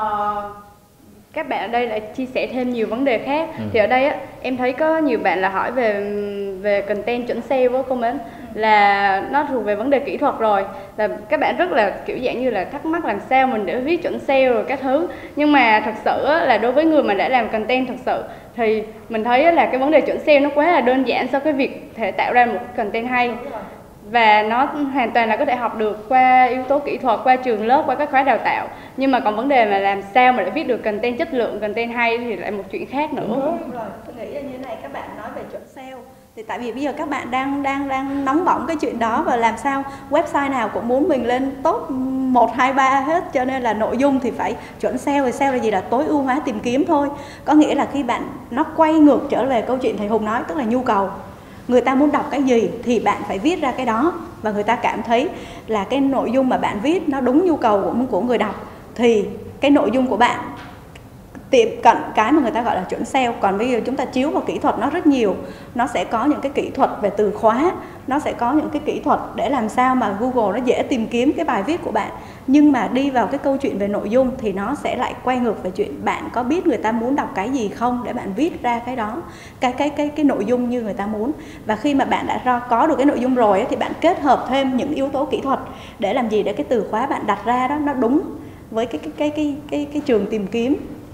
Các bạn ở đây lại chia sẻ thêm nhiều vấn đề khác. Thì ở đây á, em thấy có nhiều bạn là hỏi về content chuẩn SEO với comment, là nó thuộc về vấn đề kỹ thuật rồi, là các bạn rất là kiểu dạng như là thắc mắc làm sao mình để viết chuẩn SEO rồi các thứ. Nhưng mà thật sự là đối với người mà đã làm content thật sự thì mình thấy là cái vấn đề chuẩn SEO nó quá là đơn giản so với việc thể tạo ra một content hay, và nó hoàn toàn là có thể học được qua yếu tố kỹ thuật, qua trường lớp, qua các khóa đào tạo. Nhưng mà còn vấn đề mà làm sao mà để viết được content chất lượng, content hay thì lại một chuyện khác nữa. Đúng rồi, tôi nghĩ là như thế này, các bạn nói về chuẩn SEO thì tại vì bây giờ các bạn đang nóng bỏng cái chuyện đó, và làm sao website nào cũng muốn mình lên top 1, 2, 3 hết, cho nên là nội dung thì phải chuẩn SEO. Thì SEO là gì? Là tối ưu hóa tìm kiếm thôi. Có nghĩa là khi bạn nó quay ngược trở về câu chuyện thầy Hùng nói, tức là nhu cầu. Người ta muốn đọc cái gì thì bạn phải viết ra cái đó, và người ta cảm thấy là cái nội dung mà bạn viết nó đúng nhu cầu của người đọc, thì cái nội dung của bạn tiệm cận cái mà người ta gọi là chuẩn SEO. Còn bây giờ chúng ta chiếu vào kỹ thuật nó rất nhiều, nó sẽ có những cái kỹ thuật về từ khóa, nó sẽ có những cái kỹ thuật để làm sao mà Google nó dễ tìm kiếm cái bài viết của bạn. Nhưng mà đi vào cái câu chuyện về nội dung thì nó sẽ lại quay ngược về chuyện bạn có biết người ta muốn đọc cái gì không, để bạn viết ra cái đó, cái nội dung như người ta muốn. Và khi mà bạn đã có được cái nội dung rồi thì bạn kết hợp thêm những yếu tố kỹ thuật để làm gì, để cái từ khóa bạn đặt ra đó nó đúng với cái trường tìm kiếm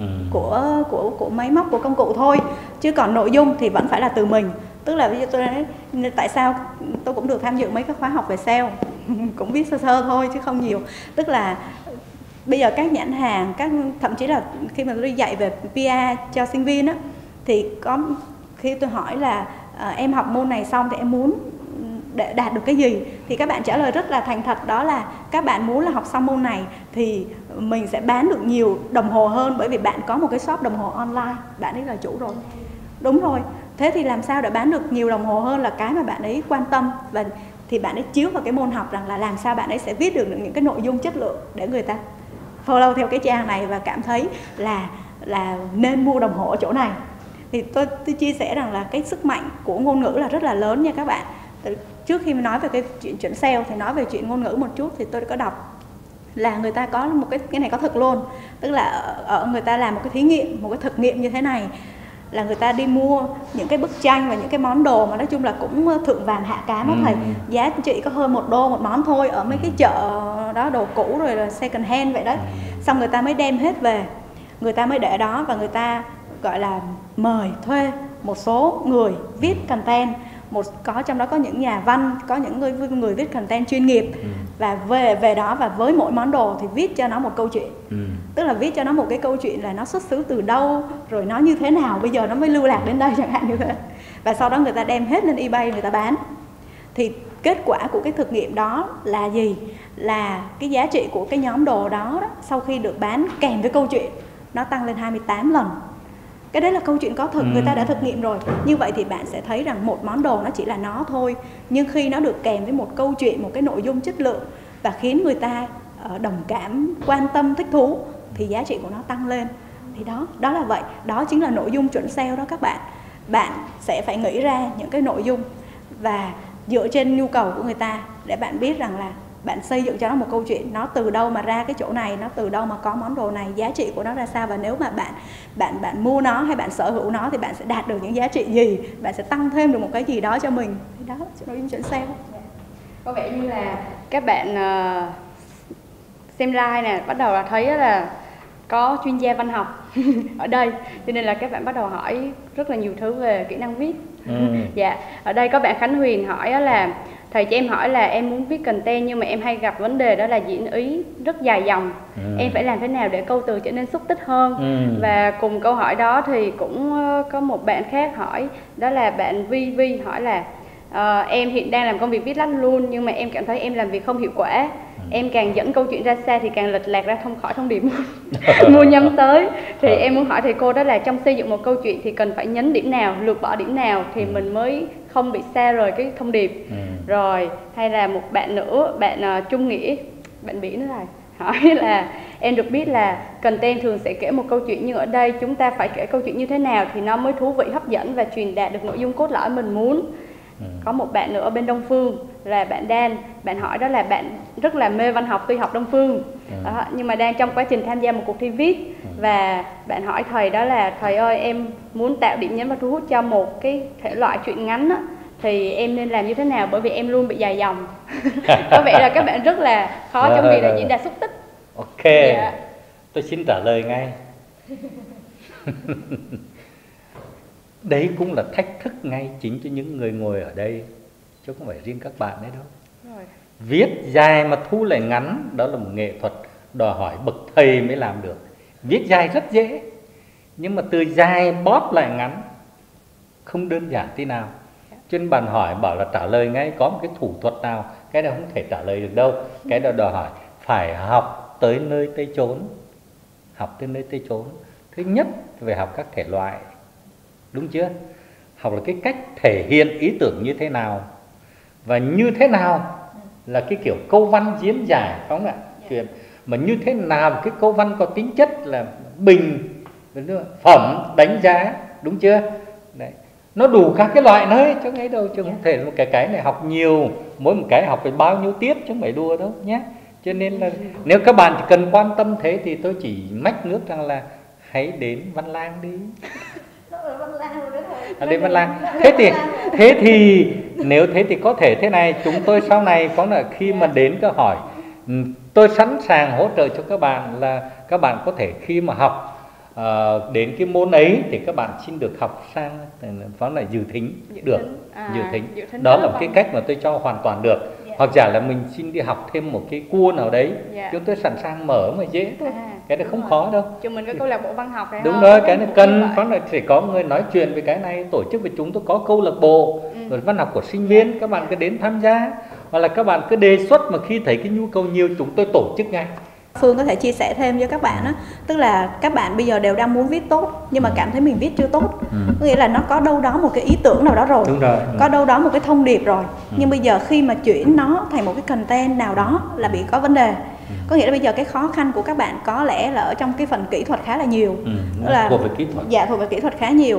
của máy móc, của công cụ thôi. Chứ còn nội dung thì vẫn phải là từ mình. Tức là bây giờ tôi nói tại sao tôi cũng được tham dự mấy cái khóa học về SEO cũng biết sơ sơ thôi chứ không nhiều. Tức là bây giờ các nhãn hàng, thậm chí là khi mà tôi dạy về PR cho sinh viên á, thì khi tôi hỏi là em học môn này xong thì em muốn để đạt được cái gì, thì các bạn trả lời rất là thành thật, đó là các bạn muốn là học xong môn này thì mình sẽ bán được nhiều đồng hồ hơn, bởi vì bạn có một cái shop đồng hồ online, bạn ấy là chủ rồi. Đúng rồi, thế thì làm sao để bán được nhiều đồng hồ hơn là cái mà bạn ấy quan tâm, và thì bạn ấy chiếu vào cái môn học rằng là làm sao bạn ấy sẽ viết được những cái nội dung chất lượng để người ta follow theo cái trang này và cảm thấy là nên mua đồng hồ ở chỗ này. Thì tôi chia sẻ rằng là cái sức mạnh của ngôn ngữ là rất là lớn nha các bạn. Trước khi nói về cái chuyện chuẩn SEO thì nói về chuyện ngôn ngữ một chút, thì tôi có đọc là người ta có một cái này có thực luôn. Tức là ở người ta làm một cái thí nghiệm, một cái thực nghiệm như thế này, là người ta đi mua những cái bức tranh và những cái món đồ mà nói chung là cũng thượng vàng hạ cám á thầy, giá trị có hơn $1 một món thôi ở mấy cái chợ đó, đồ cũ rồi là second hand vậy đấy. Xong người ta mới đem hết về, người ta mới để đó và người ta gọi là mời thuê một số người viết content, có trong đó có những nhà văn, có những người viết content chuyên nghiệp, và về đó và với mỗi món đồ thì viết cho nó một câu chuyện. Tức là viết cho nó một cái câu chuyện là nó xuất xứ từ đâu, rồi nó như thế nào, bây giờ nó mới lưu lạc đến đây chẳng hạn như thế. Và sau đó người ta đem hết lên eBay người ta bán. Thì kết quả của cái thực nghiệm đó là gì? Là cái giá trị của cái nhóm đồ đó, sau khi được bán kèm với câu chuyện, nó tăng lên 28 lần. Cái đấy là câu chuyện có thực, người ta đã thực nghiệm rồi. Như vậy thì bạn sẽ thấy rằng một món đồ nó chỉ là nó thôi, nhưng khi nó được kèm với một câu chuyện, một cái nội dung chất lượng và khiến người ta đồng cảm, quan tâm, thích thú thì giá trị của nó tăng lên. Thì đó là vậy, đó chính là nội dung chuẩn SEO đó các bạn. Bạn sẽ phải nghĩ ra những cái nội dung và dựa trên nhu cầu của người ta để bạn biết rằng là bạn xây dựng cho nó một câu chuyện, nó từ đâu mà ra cái chỗ này, nó từ đâu mà có món đồ này, giá trị của nó ra sao, và nếu mà bạn mua nó hay bạn sở hữu nó thì bạn sẽ đạt được những giá trị gì, bạn sẽ tăng thêm được một cái gì đó cho mình. Thì đó, nội dung chuẩn SEO. Có vẻ như là các bạn xem live nè, bắt đầu là thấy là có chuyên gia văn học ở đây, cho nên là các bạn bắt đầu hỏi rất là nhiều thứ về kỹ năng viết. Dạ, ở đây có bạn Khánh Huyền hỏi là thầy cho em hỏi là em muốn viết content nhưng mà em hay gặp vấn đề đó là diễn ý rất dài dòng. Em phải làm thế nào để câu từ trở nên xúc tích hơn? Và cùng câu hỏi đó thì cũng có một bạn khác hỏi, đó là bạn Vi hỏi là em hiện đang làm công việc viết lách luôn nhưng mà em cảm thấy em làm việc không hiệu quả. Em càng dẫn câu chuyện ra xa thì càng lệch lạc ra khỏi thông điệp muốn nhắm tới. Thì em muốn hỏi thầy cô đó là trong xây dựng một câu chuyện thì cần phải nhấn điểm nào, lược bỏ điểm nào thì mình mới không bị xa rời cái thông điệp. Rồi hay là một bạn nữa, bạn Trung Nghĩa, bạn Bỉ nữa rồi, hỏi là em được biết là content thường sẽ kể một câu chuyện, nhưng ở đây chúng ta phải kể câu chuyện như thế nào thì nó mới thú vị, hấp dẫn và truyền đạt được nội dung cốt lõi mình muốn. Có một bạn nữa ở bên Đông Phương là bạn Dan, bạn hỏi đó là bạn rất là mê văn học, tuy học Đông Phương đó, nhưng mà đang trong quá trình tham gia một cuộc thi viết, và bạn hỏi thầy đó là thầy ơi, em muốn tạo điểm nhấn và thu hút cho một cái thể loại truyện ngắn đó, thì em nên làm như thế nào, bởi vì em luôn bị dài dòng. Có vẻ là các bạn rất là khó trong việc là diễn đạt xúc tích. Ok, tôi xin trả lời ngay. Đấy cũng là thách thức ngay chính cho những người ngồi ở đây, chứ không phải riêng các bạn đấy đâu. Rồi. Viết dài mà thu lại ngắn, đó là một nghệ thuật đòi hỏi bậc thầy mới làm được. Viết dài rất dễ, nhưng mà từ dài bóp lại ngắn không đơn giản tí nào. Cho nên bạn hỏi bảo là trả lời ngay, có một cái thủ thuật nào, cái đó không thể trả lời được đâu. Cái đó đòi hỏi phải học tới nơi tới chốn. Học tới nơi tới chốn. Thứ nhất về học các thể loại, đúng chưa? Học là cái cách thể hiện ý tưởng như thế nào, và như thế nào là cái kiểu câu văn diễn giải, phải không ạ? Chuyện mà như thế nào cái câu văn có tính chất là bình phẩm đánh giá, đúng chưa? Đấy. Nó đủ các cái loại đấy, chứ ấy đâu, chứ không thể một cái này học nhiều, mỗi một cái học phải bao nhiêu tiết chứ không phải đùa đâu nhé. Cho nên là nếu các bạn chỉ cần quan tâm thế thì tôi chỉ mách nước rằng là hãy đến Văn Lang đi. Đến Văn Lang. Thế thì nếu thế thì có thể thế này, chúng tôi sau này có là khi mà đến câu hỏi, tôi sẵn sàng hỗ trợ cho các bạn là các bạn có thể khi mà học đến cái môn ấy thì các bạn xin được học sang đó là dự thính được. Dự thính đó là một cái cách mà tôi cho hoàn toàn được. Hoặc giả là mình xin đi học thêm một cái cua nào đấy, chúng tôi sẵn sàng mở mà dễ thôi. Cái đó không khó đâu. Chúng mình có câu lạc bộ văn học đấy. Đúng rồi, cái này cần có là phải có người nói chuyện về cái này, tổ chức với chúng tôi có câu lạc bộ rồi văn học của sinh viên, các bạn cứ đến tham gia, hoặc là các bạn cứ đề xuất, mà khi thấy cái nhu cầu nhiều chúng tôi tổ chức ngay. Phương có thể chia sẻ thêm với các bạn đó, tức là các bạn bây giờ đều đang muốn viết tốt nhưng mà cảm thấy mình viết chưa tốt. Có nghĩa là nó có đâu đó một cái ý tưởng nào đó rồi, có đâu đó một cái thông điệp rồi, nhưng bây giờ khi mà chuyển nó thành một cái content nào đó là bị có vấn đề. Có nghĩa là bây giờ cái khó khăn của các bạn có lẽ là ở trong cái phần kỹ thuật khá là nhiều, là thuộc về kỹ thuật. Dạ, thuộc về kỹ thuật khá nhiều.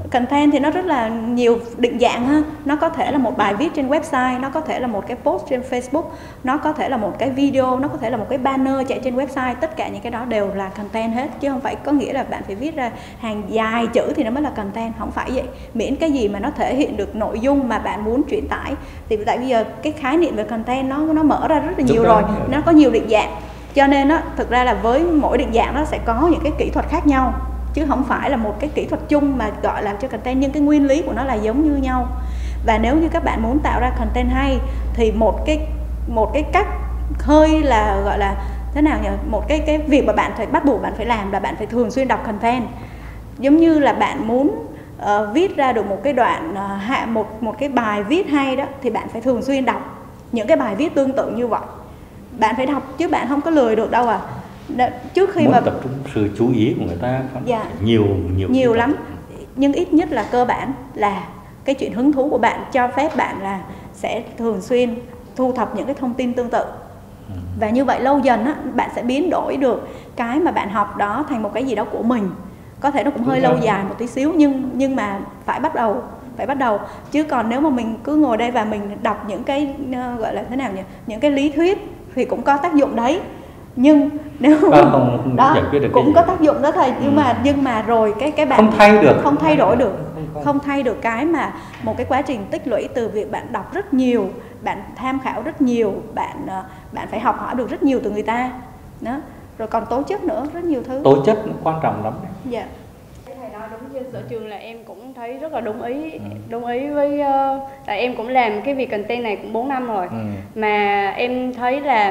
Content thì nó rất là nhiều định dạng ha. Nó có thể là một bài viết trên website, nó có thể là một cái post trên Facebook, nó có thể là một cái video, nó có thể là một cái banner chạy trên website. Tất cả những cái đó đều là content hết, chứ không phải có nghĩa là bạn phải viết ra hàng dài chữ thì nó mới là content, không phải vậy. Miễn cái gì mà nó thể hiện được nội dung mà bạn muốn truyền tải. Thì tại bây giờ cái khái niệm về content nó mở ra rất là nhiều rồi, nó có nhiều định dạng. Cho nên á, thực ra là với mỗi định dạng nó sẽ có những cái kỹ thuật khác nhau, chứ không phải là một cái kỹ thuật chung mà gọi là cho content, nhưng cái nguyên lý của nó là giống như nhau. Và nếu như các bạn muốn tạo ra content hay thì một cái cách hơi là gọi là thế nào nhỉ, một cái việc mà bạn phải bắt buộc bạn phải làm là bạn phải thường xuyên đọc content. Giống như là bạn muốn viết ra được một cái đoạn một cái bài viết hay đó, thì bạn phải thường xuyên đọc những cái bài viết tương tự như vậy. Bạn phải đọc chứ bạn không có lười được đâu à. Trước khi muốn mà tập trung sự chú ý của người ta dạ, nhiều lắm, nhưng ít nhất là cơ bản là cái chuyện hứng thú của bạn cho phép bạn là sẽ thường xuyên thu thập những cái thông tin tương tự. Và như vậy lâu dần á, bạn sẽ biến đổi được cái mà bạn học đó thành một cái gì đó của mình. Có thể nó cũng hơi lâu dài một tí xíu, nhưng mà phải bắt đầu. Chứ còn nếu mà mình cứ ngồi đây và mình đọc những cái gọi là thế nào nhỉ, những cái lý thuyết thì cũng có tác dụng đấy, nhưng nếu không đó giải quyết được cũng có tác dụng đó thầy, nhưng mà rồi cái bạn không thay được cái mà một cái quá trình tích lũy từ việc bạn đọc rất nhiều, bạn tham khảo rất nhiều, bạn phải học hỏi được rất nhiều từ người ta đó. Rồi còn tố chất nữa, rất nhiều thứ. Tố chất quan trọng lắm đấy. Dạ. Thầy nói đúng, trên sở trường là em cũng thấy rất là đúng ý với tại em cũng làm cái việc content này cũng 4 năm rồi. Mà em thấy là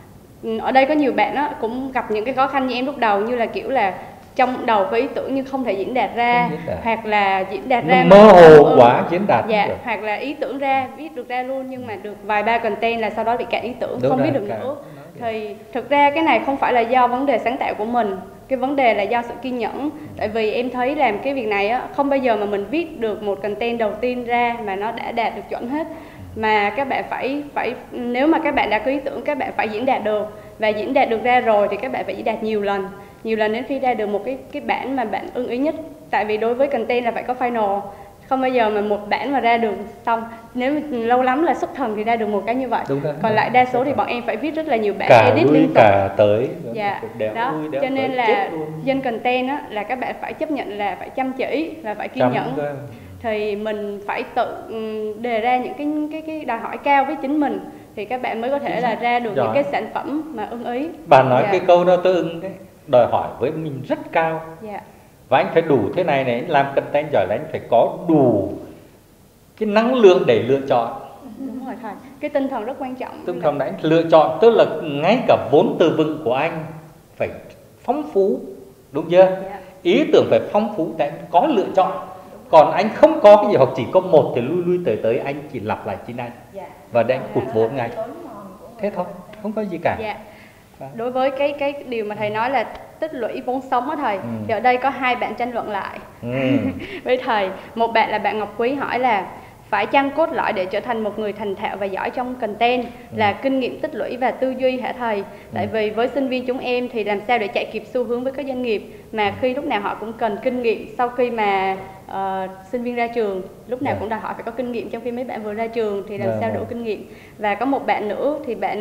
ở đây có nhiều bạn đó cũng gặp những cái khó khăn như em lúc đầu, như là kiểu là trong đầu có ý tưởng nhưng không thể diễn đạt ra, hoặc là diễn đạt ra mơ hồ quá diễn đạt dạ, hoặc là ý tưởng ra viết được ra luôn, nhưng mà được vài ba content là sau đó bị cạn ý tưởng, không viết được nữa. Thì thực ra cái này không phải là do vấn đề sáng tạo của mình, cái vấn đề là do sự kiên nhẫn. Tại vì em thấy làm cái việc này á, không bao giờ mà mình viết được một content đầu tiên ra mà nó đã đạt được chuẩn hết, mà các bạn phải nếu mà các bạn đã có ý tưởng, các bạn phải diễn đạt được, và diễn đạt được ra rồi thì các bạn phải diễn đạt nhiều lần đến khi ra được một cái bản mà bạn ưng ý nhất. Tại vì đối với content là phải có final, không bao giờ mà một bản mà ra được xong, nếu lâu lắm là xuất thần thì ra được một cái như vậy. Còn lại đa số thì bọn em phải viết rất là nhiều bản, edit liên tục cả tới dạ đó, cho nên là dân content á, là các bạn phải chấp nhận là phải chăm chỉ, là phải kiên nhẫn. Thì mình phải tự đề ra những cái đòi hỏi cao với chính mình thì các bạn mới có thể là ra được những cái sản phẩm mà ưng ý. Bạn nói cái câu đó tôi ưng đấy, đòi hỏi với mình rất cao. Và anh phải đủ thế này này, làm content giỏi là anh phải có đủ cái năng lượng để lựa chọn. Đúng rồi thầy, cái tinh thần rất quan trọng. Tinh thần đấy, lựa chọn tức là ngay cả vốn từ vựng của anh phải phong phú, đúng chưa? Ý tưởng phải phong phú để anh có lựa chọn. Còn anh không có cái gì, hoặc chỉ có một thì lui tới anh chỉ lặp lại chính anh, và để anh cụt vốn ngay. Thế thôi, không có gì cả. Đối với cái điều mà thầy nói là tích lũy vốn sống á thầy, thì ở đây có hai bạn tranh luận lại với thầy. Một bạn là bạn Ngọc Quý hỏi là phải chăng cốt lõi để trở thành một người thành thạo và giỏi trong content là kinh nghiệm tích lũy và tư duy hả thầy? Tại vì với sinh viên chúng em thì làm sao để chạy kịp xu hướng với các doanh nghiệp, mà khi lúc nào họ cũng cần kinh nghiệm sau khi mà sinh viên ra trường, lúc nào cũng đòi hỏi phải có kinh nghiệm, trong khi mấy bạn vừa ra trường thì làm sao đủ kinh nghiệm. Và có một bạn nữa thì bạn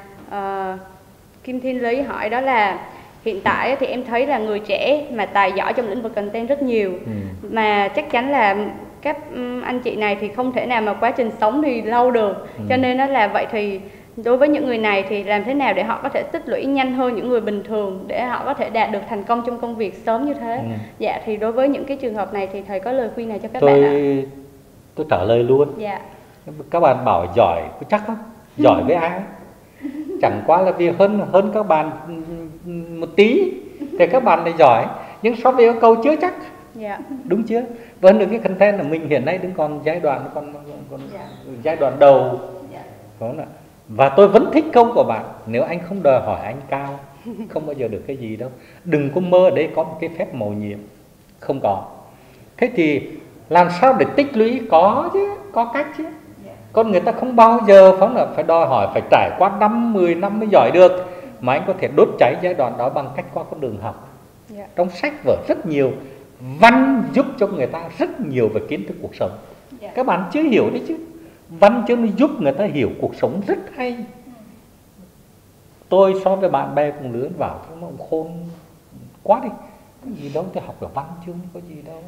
Kim Thiên Lý hỏi đó là hiện tại thì em thấy là người trẻ mà tài giỏi trong lĩnh vực content rất nhiều, mà chắc chắn là các anh chị này thì không thể nào mà quá trình sống thì lâu được. Cho nên đó là vậy thì đối với những người này thì làm thế nào để họ có thể tích lũy nhanh hơn những người bình thường để họ có thể đạt được thành công trong công việc sớm như thế? Dạ, thì đối với những cái trường hợp này thì thầy có lời khuyên nào cho các bạn ạ? Tôi trả lời luôn. Dạ. Các bạn bảo giỏi, có chắc không? Giỏi với ai? Chẳng qua là vì hơn các bạn một tí thì các bạn lại giỏi, nhưng so với yêu cầu chưa chắc. Đúng chưa? Vẫn được cái content là mình hiện nay đứng còn giai đoạn giai đoạn đầu. Và tôi vẫn thích câu của bạn, nếu anh không đòi hỏi anh cao không bao giờ được cái gì đâu. Đừng có mơ ở đây có một cái phép mầu nhiệm, không có. Thế thì làm sao để tích lũy? Có chứ, có cách chứ. Con người ta không bao giờ phải đòi hỏi phải trải qua 5-10 năm mới giỏi được, mà anh có thể đốt cháy giai đoạn đó bằng cách qua con đường học. Trong sách vở rất nhiều Văn giúp cho người ta rất nhiều về kiến thức cuộc sống. Các bạn chưa hiểu đấy chứ. Văn chương nó giúp người ta hiểu cuộc sống rất hay. Tôi so với bạn bè cùng lứa vào nó khôn quá đi. Cái gì đâu, tôi học ở văn chương có gì đâu.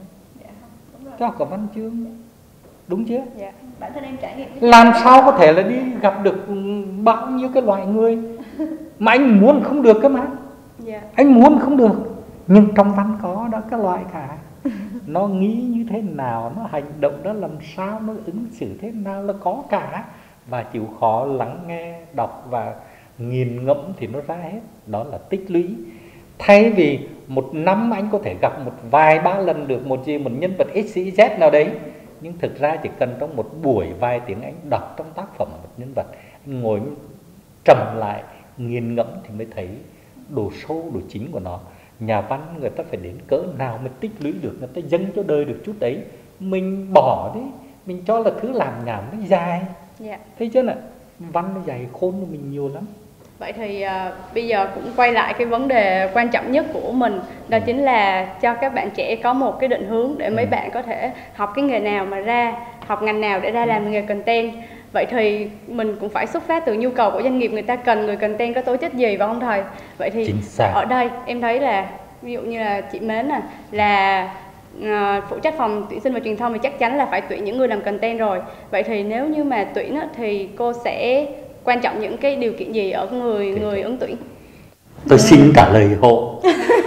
Tôi học ở văn chương, đúng chưa? Dạ. Bản thân em trải nghiệm làm sao có thể là đi gặp được bao nhiêu cái loại người mà anh muốn không được cơ mà. Anh muốn không được, nhưng trong văn có đó cái loại cả. Nó nghĩ như thế nào, nó hành động đó làm sao, nó ứng xử thế nào, nó có cả. Và chịu khó lắng nghe, đọc và nghiền ngẫm thì nó ra hết. Đó là tích lũy. Thay vì một năm anh có thể gặp một vài ba lần được một nhân vật X, Y, Z nào đấy, nhưng thực ra chỉ cần trong một buổi vài tiếng anh đọc trong tác phẩm một nhân vật, anh ngồi trầm lại nghiền ngẫm thì mới thấy độ sâu, độ chính của nó. Nhà văn người ta phải đến cỡ nào mới tích lũy được, người ta dâng cho đời được chút đấy. Mình bỏ đấy, mình cho là thứ làm nhảm nó dài. Thấy chưa nè, văn nó dài khôn của mình nhiều lắm. Vậy thì bây giờ cũng quay lại cái vấn đề quan trọng nhất của mình, đó chính là cho các bạn trẻ có một cái định hướng để mấy bạn có thể học cái nghề nào mà ra, học ngành nào để ra làm nghề content. Vậy thì mình cũng phải xuất phát từ nhu cầu của doanh nghiệp, người ta cần người content có tố chất gì, phải không thầy? Vậy thì ở đây em thấy là ví dụ như là chị Mến là phụ trách phòng tuyển sinh và truyền thông thì chắc chắn là phải tuyển những người làm content rồi. Vậy thì nếu như mà tuyển thì cô sẽ quan trọng những cái điều kiện gì ở người ứng tuyển? Tôi xin trả lời hộ.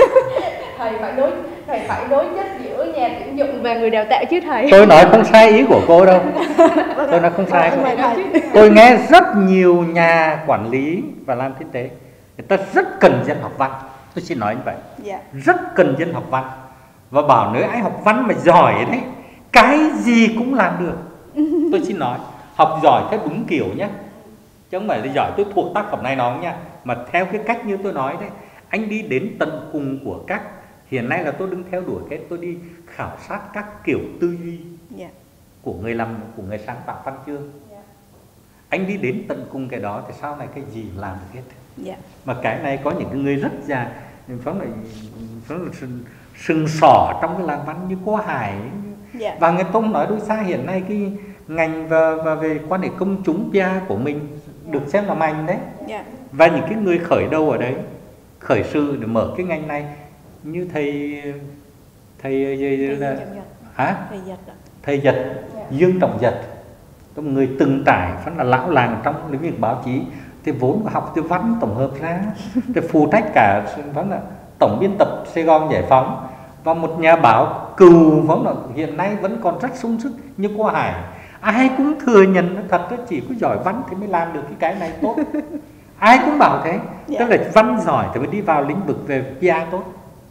Thầy phải đối chất giữa nhà tuyển dụng và người đào tạo chứ thầy. Tôi nói không sai ý của cô đâu. Tôi nói không sai. Tôi nghe rất nhiều nhà quản lý và làm kinh tế, người ta rất cần dân học văn. Tôi xin nói như vậy. Rất cần dân học văn. Và bảo nếu ai học văn mà giỏi đấy, cái gì cũng làm được. Tôi xin nói, học giỏi theo đúng kiểu nhé, chứ không phải là giỏi tôi thuộc tác phẩm này nó nha, mà theo cái cách như tôi nói đấy. Anh đi đến tận cùng của các, hiện nay là tôi đứng theo đuổi cái, tôi đi khảo sát các kiểu tư duy của người làm, của người sáng tạo văn chương. Anh đi đến tận cùng cái đó thì sau này cái gì làm được hết. Mà cái này có những cái người rất già, phóng là sừng sỏ trong cái làng văn như cô Hải. Và người tôi nói đối xa hiện nay cái ngành và về quan hệ công chúng PR của mình được xem là mạnh đấy. Và những cái người khởi đầu ở đấy, khởi sự để mở cái ngành này, như thầy Giật, Dương Trọng Giật, một người từng trải, vẫn là lão làng trong lĩnh vực báo chí, thì vốn học từ văn tổng hợp ra, thì phụ trách cả vẫn là tổng biên tập Sài Gòn Giải Phóng, và một nhà báo cừu vẫn là hiện nay vẫn còn rất sung sức như cô Hải. Ai cũng thừa nhận thật đó, chỉ có giỏi văn thì mới làm được cái này tốt. Ai cũng bảo thế. Tức là văn giỏi thì mới đi vào lĩnh vực về PR tốt.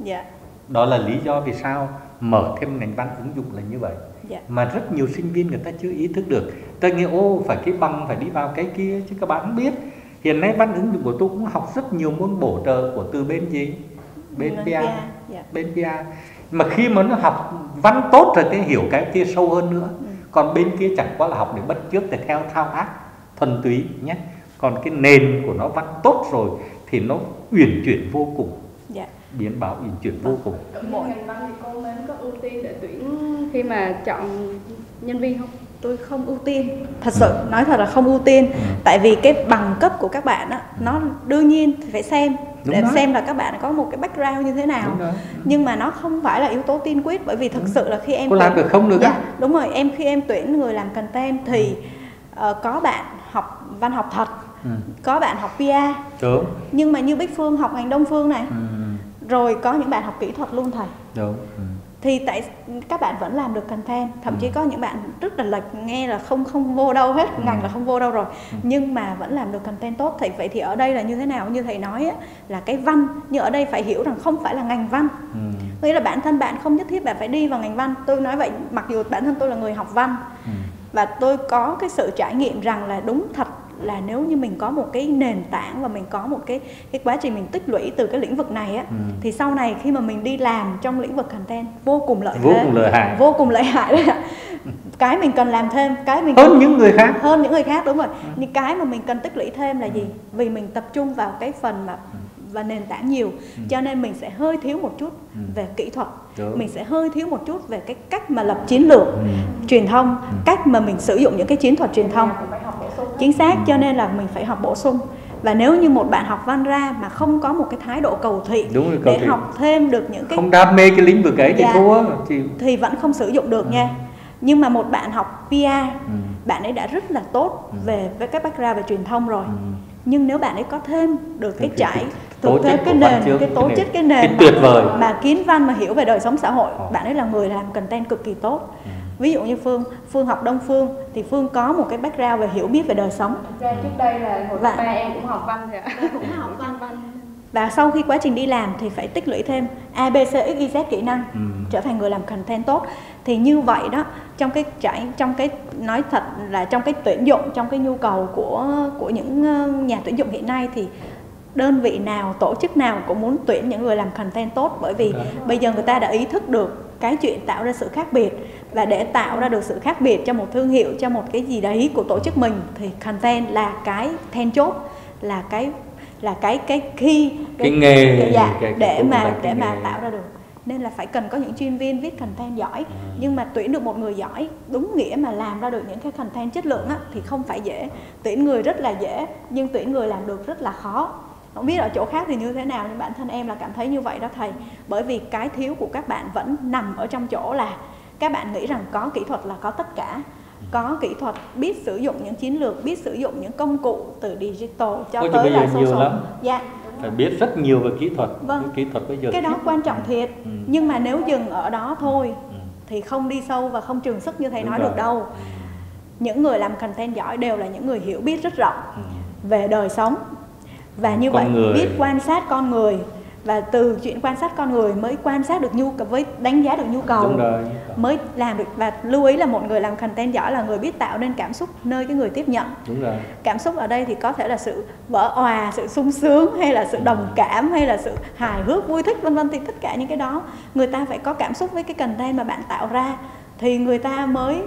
Đó là lý do vì sao mở thêm ngành văn ứng dụng là như vậy. Mà rất nhiều sinh viên người ta chưa ý thức được. Ta nghĩ phải cái bằng phải đi vào cái kia, chứ các bạn không biết. Hiện nay văn ứng dụng của tôi cũng học rất nhiều môn bổ trợ của từ bên gì? Bên PR. Bên PR. Mà khi mà nó học văn tốt rồi thì hiểu cái kia sâu hơn nữa. Còn bên kia chẳng qua là học để bắt chước, để theo thao tác thuần túy nhé. Còn cái nền của nó văn tốt rồi thì nó uyển chuyển vô cùng. Biến báo uyển chuyển vô cùng. Mỗi ngành văn thì cô Mến có ưu tiên để tuyển khi mà chọn nhân viên không? Tôi không ưu tiên, thật sự nói thật là không ưu tiên. Tại vì cái bằng cấp của các bạn á, nó đương nhiên phải xem để xem là các bạn có một cái background như thế nào. Nhưng mà nó không phải là yếu tố tiên quyết, bởi vì thực sự là khi em có làm được không được á? Đúng rồi, khi em tuyển người làm content thì có bạn học văn học thật, có bạn học PR. Nhưng mà như Bích Phương học ngành Đông Phương này, rồi có những bạn học kỹ thuật luôn thầy. Thì tại các bạn vẫn làm được content, thậm chí có những bạn rất là lệch, nghe là không vô đâu hết, ngành là không vô đâu rồi, nhưng mà vẫn làm được content tốt. Thì vậy thì ở đây là như thế nào? Như thầy nói á, là cái văn, nhưng ở đây phải hiểu rằng không phải là ngành văn. Nghĩa là bản thân bạn không nhất thiết bạn phải đi vào ngành văn. Tôi nói vậy mặc dù bản thân tôi là người học văn, và tôi có cái sự trải nghiệm rằng là đúng thật là nếu như mình có một cái nền tảng và mình có một cái quá trình mình tích lũy từ cái lĩnh vực này á, thì sau này khi mà mình đi làm trong lĩnh vực content vô cùng lợi hại đấy ạ. Cái mình cần làm thêm, cái mình hơn những người khác, đúng rồi. Nhưng cái mà mình cần tích lũy thêm là gì? Vì mình tập trung vào cái phần mà và nền tảng nhiều, cho nên mình sẽ hơi thiếu một chút về kỹ thuật. Mình sẽ hơi thiếu một chút về cái cách mà lập chiến lược truyền thông, cách mà mình sử dụng những cái chiến thuật truyền thông. Chính xác, cho nên là mình phải học bổ sung. Và nếu như một bạn học văn ra mà không có một cái thái độ cầu thị để học thêm được những cái không đam mê cái lĩnh vực ấy thì thua thì vẫn không sử dụng được nha. Nhưng mà một bạn học PR, bạn ấy đã rất là tốt về các background về truyền thông rồi. Nhưng nếu bạn ấy có thêm được cái trải thực tế cái nền, cái tố chất, cái nền tuyệt vời mà kiến văn mà hiểu về đời sống xã hội, bạn ấy là người làm content cực kỳ tốt. Ví dụ như Phương học Đông Phương thì Phương có một cái background về hiểu biết về đời sống. Trước đây là hồi cấp 3 em cũng học văn rồi ạ. Cũng học văn. Và sau khi quá trình đi làm thì phải tích lũy thêm A, B, C, X, Y, Z kỹ năng, trở thành người làm content tốt. Thì như vậy đó, trong cái nói thật là trong cái tuyển dụng, trong cái nhu cầu của những nhà tuyển dụng hiện nay thì đơn vị nào, tổ chức nào cũng muốn tuyển những người làm content tốt, bởi vì bây giờ người ta đã ý thức được cái chuyện tạo ra sự khác biệt, và để tạo ra được sự khác biệt cho một thương hiệu, cho một cái gì đấy của tổ chức mình thì content là cái then chốt, là cái key, cái nghề để mà tạo ra được. Nên là phải cần có những chuyên viên viết content giỏi. Nhưng mà tuyển được một người giỏi đúng nghĩa mà làm ra được những cái content chất lượng á, thì không phải dễ. Tuyển người rất là dễ, nhưng tuyển người làm được rất là khó. Không biết ở chỗ khác thì như thế nào, nhưng bản thân em là cảm thấy như vậy đó thầy. Bởi vì cái thiếu của các bạn vẫn nằm ở trong chỗ là các bạn nghĩ rằng có kỹ thuật là có tất cả. Có kỹ thuật, biết sử dụng những chiến lược, biết sử dụng những công cụ từ digital cho tới là social. Nhiều lắm. Dạ. Phải biết rất nhiều về kỹ thuật. Vâng. Kỹ thuật bây giờ cái đó quan trọng thiệt. Nhưng mà nếu dừng ở đó thôi thì không đi sâu và không trường sức như thầy nói được đâu. Những người làm content giỏi đều là những người hiểu biết rất rộng về đời sống. Và như vậy biết quan sát con người, và từ chuyện quan sát con người mới quan sát được nhu cầu, với đánh giá được nhu cầu mới làm được. Và lưu ý là một người làm content giỏi là người biết tạo nên cảm xúc nơi cái người tiếp nhận. Đúng rồi. Cảm xúc ở đây thì có thể là sự vỡ òa, sự sung sướng, hay là sự đồng cảm, hay là sự hài hước, vui thích, vân vân. Thì tất cả những cái đó người ta phải có cảm xúc với cái content mà bạn tạo ra thì người ta mới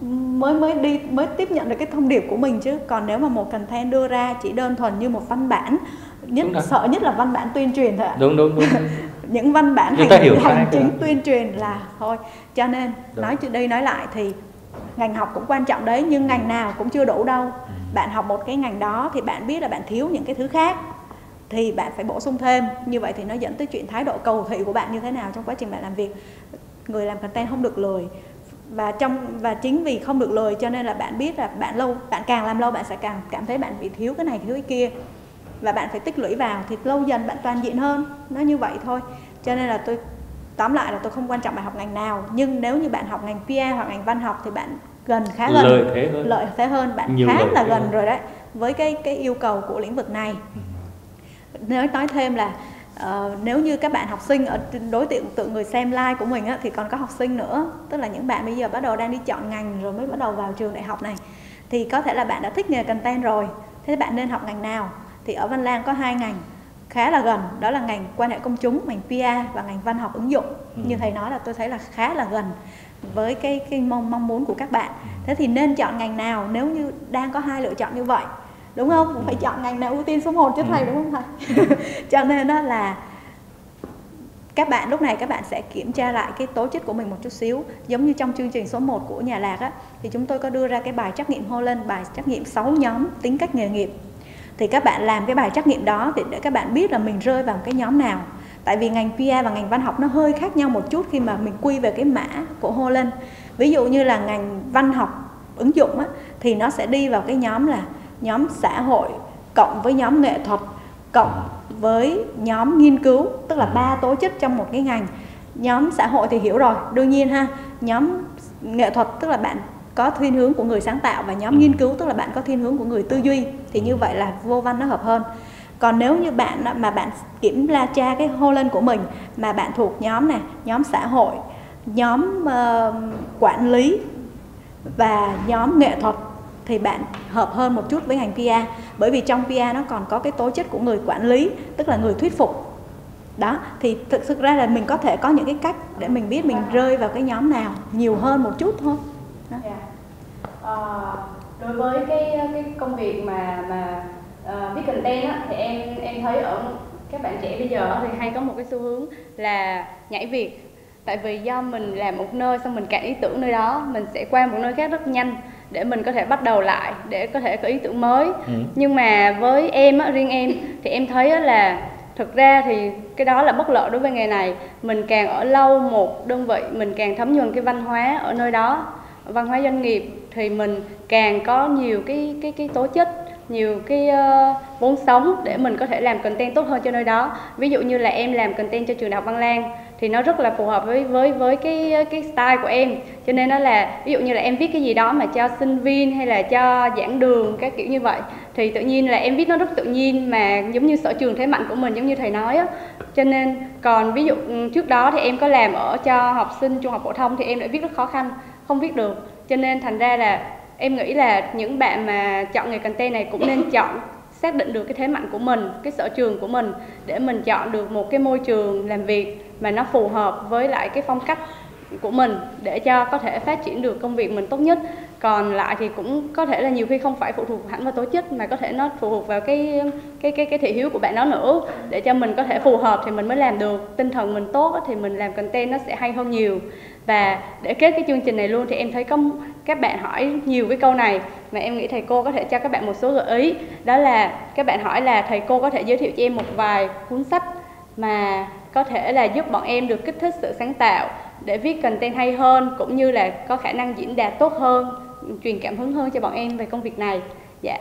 tiếp nhận được cái thông điệp của mình chứ. Còn nếu mà một content đưa ra chỉ đơn thuần như một văn bản, sợ nhất là văn bản tuyên truyền thôi ạ. Đúng. Những văn bản hành chính tuyên truyền là thôi. Cho nên nói lại thì ngành học cũng quan trọng đấy, nhưng ngành nào cũng chưa đủ đâu. Bạn học một cái ngành đó thì bạn biết là bạn thiếu những cái thứ khác, thì bạn phải bổ sung thêm. Như vậy thì nó dẫn tới chuyện thái độ cầu thị của bạn như thế nào trong quá trình bạn làm việc. Người làm content không được lười, và chính vì không được lười cho nên là bạn biết là bạn càng làm lâu bạn sẽ càng cảm thấy bạn bị thiếu cái này thiếu cái kia, và bạn phải tích lũy vào thì lâu dần bạn toàn diện hơn. Nó như vậy thôi. Cho nên là tóm lại là tôi không quan trọng bạn học ngành nào, nhưng nếu như bạn học ngành PR hoặc ngành văn học thì bạn khá gần, lợi thế hơn, bạn khá là gần rồi đấy với cái yêu cầu của lĩnh vực này. Nói thêm là nếu như các bạn học sinh ở đối tượng người xem live của mình á, thì còn có học sinh nữa, tức là những bạn bây giờ bắt đầu đang đi chọn ngành rồi mới bắt đầu vào trường đại học này, thì có thể là bạn đã thích nghề content rồi. Thế bạn nên học ngành nào? Thì ở Văn Lang có 2 ngành khá là gần, đó là ngành quan hệ công chúng, ngành PR, và ngành văn học ứng dụng. Như thầy nói là tôi thấy là khá là gần với cái mong muốn của các bạn. Thế thì nên chọn ngành nào nếu như đang có 2 lựa chọn như vậy, đúng không? Cũng phải chọn ngành nào ưu tiên số 1 chứ thầy, đúng không thầy? Cho nên đó là các bạn lúc này các bạn sẽ kiểm tra lại cái tố chất của mình một chút xíu. Giống như trong chương trình số 1 của Nhà Lạc á, thì chúng tôi có đưa ra cái bài trắc nghiệm Holland, bài trắc nghiệm 6 nhóm tính cách nghề nghiệp. Thì các bạn làm cái bài trắc nghiệm đó thì để các bạn biết là mình rơi vào cái nhóm nào. Tại vì ngành PR và ngành văn học nó hơi khác nhau một chút khi mà mình quy về cái mã của Holland. Ví dụ như là ngành văn học ứng dụng á, thì nó sẽ đi vào cái nhóm là nhóm xã hội cộng với nhóm nghệ thuật cộng với nhóm nghiên cứu, tức là 3 tố chất trong một cái ngành. Nhóm xã hội thì hiểu rồi, đương nhiên ha. Nhóm nghệ thuật tức là bạn có thiên hướng của người sáng tạo, và nhóm nghiên cứu tức là bạn có thiên hướng của người tư duy. Thì như vậy là vô văn nó hợp hơn. Còn nếu như bạn mà bạn kiểm tra cái Holland của mình mà bạn thuộc nhóm này, nhóm xã hội, nhóm quản lý và nhóm nghệ thuật, thì bạn hợp hơn một chút với ngành PR. Bởi vì trong PR nó còn có cái tố chất của người quản lý, tức là người thuyết phục. Đó, thì thực sự ra là mình có thể có những cái cách để mình biết mình rơi vào cái nhóm nào nhiều hơn một chút thôi. Đối với cái công việc mà viết content á, thì em thấy ở các bạn trẻ bây giờ thì hay có một cái xu hướng là nhảy việc. Tại vì do mình làm một nơi xong mình cạn ý tưởng nơi đó, mình sẽ qua một nơi khác rất nhanh để mình có thể bắt đầu lại, để có thể có ý tưởng mới. Nhưng mà với em á, riêng em thì em thấy á là thực ra thì cái đó là bất lợi đối với nghề này. Mình càng ở lâu một đơn vị, mình càng thấm nhuần cái văn hóa ở nơi đó, văn hóa doanh nghiệp, thì mình càng có nhiều cái tố chất, nhiều cái vốn sống để mình có thể làm content tốt hơn cho nơi đó. Ví dụ như là em làm content cho trường Đại học Văn Lang thì nó rất là phù hợp với cái style của em, cho nên đó là ví dụ như là em viết cái gì đó mà cho sinh viên hay là cho giảng đường các kiểu như vậy thì tự nhiên là em viết nó rất tự nhiên, mà giống như sở trường thế mạnh của mình, giống như thầy nói á. Cho nên còn ví dụ trước đó thì em có làm ở cho học sinh trung học phổ thông thì em đã viết rất khó khăn, không viết được. Cho nên thành ra là em nghĩ là những bạn mà chọn nghề content này cũng nên chọn, xác định được cái thế mạnh của mình, cái sở trường của mình, để mình chọn được một cái môi trường làm việc mà nó phù hợp với lại cái phong cách của mình, để cho có thể phát triển được công việc mình tốt nhất. Còn lại thì cũng có thể là nhiều khi không phải phụ thuộc hẳn vào tố chất, mà có thể nó phụ thuộc vào cái thị hiếu của bạn đó nữa, để cho mình có thể phù hợp thì mình mới làm được. Tinh thần mình tốt thì mình làm content nó sẽ hay hơn nhiều. Và để kết cái chương trình này luôn thì em thấy có các bạn hỏi nhiều cái câu này mà em nghĩ thầy cô có thể cho các bạn một số gợi ý. Đó là các bạn hỏi là thầy cô có thể giới thiệu cho em một vài cuốn sách mà có thể là giúp bọn em được kích thích sự sáng tạo để viết content hay hơn, cũng như là có khả năng diễn đạt tốt hơn, truyền cảm hứng hơn cho bọn em về công việc này. Dạ,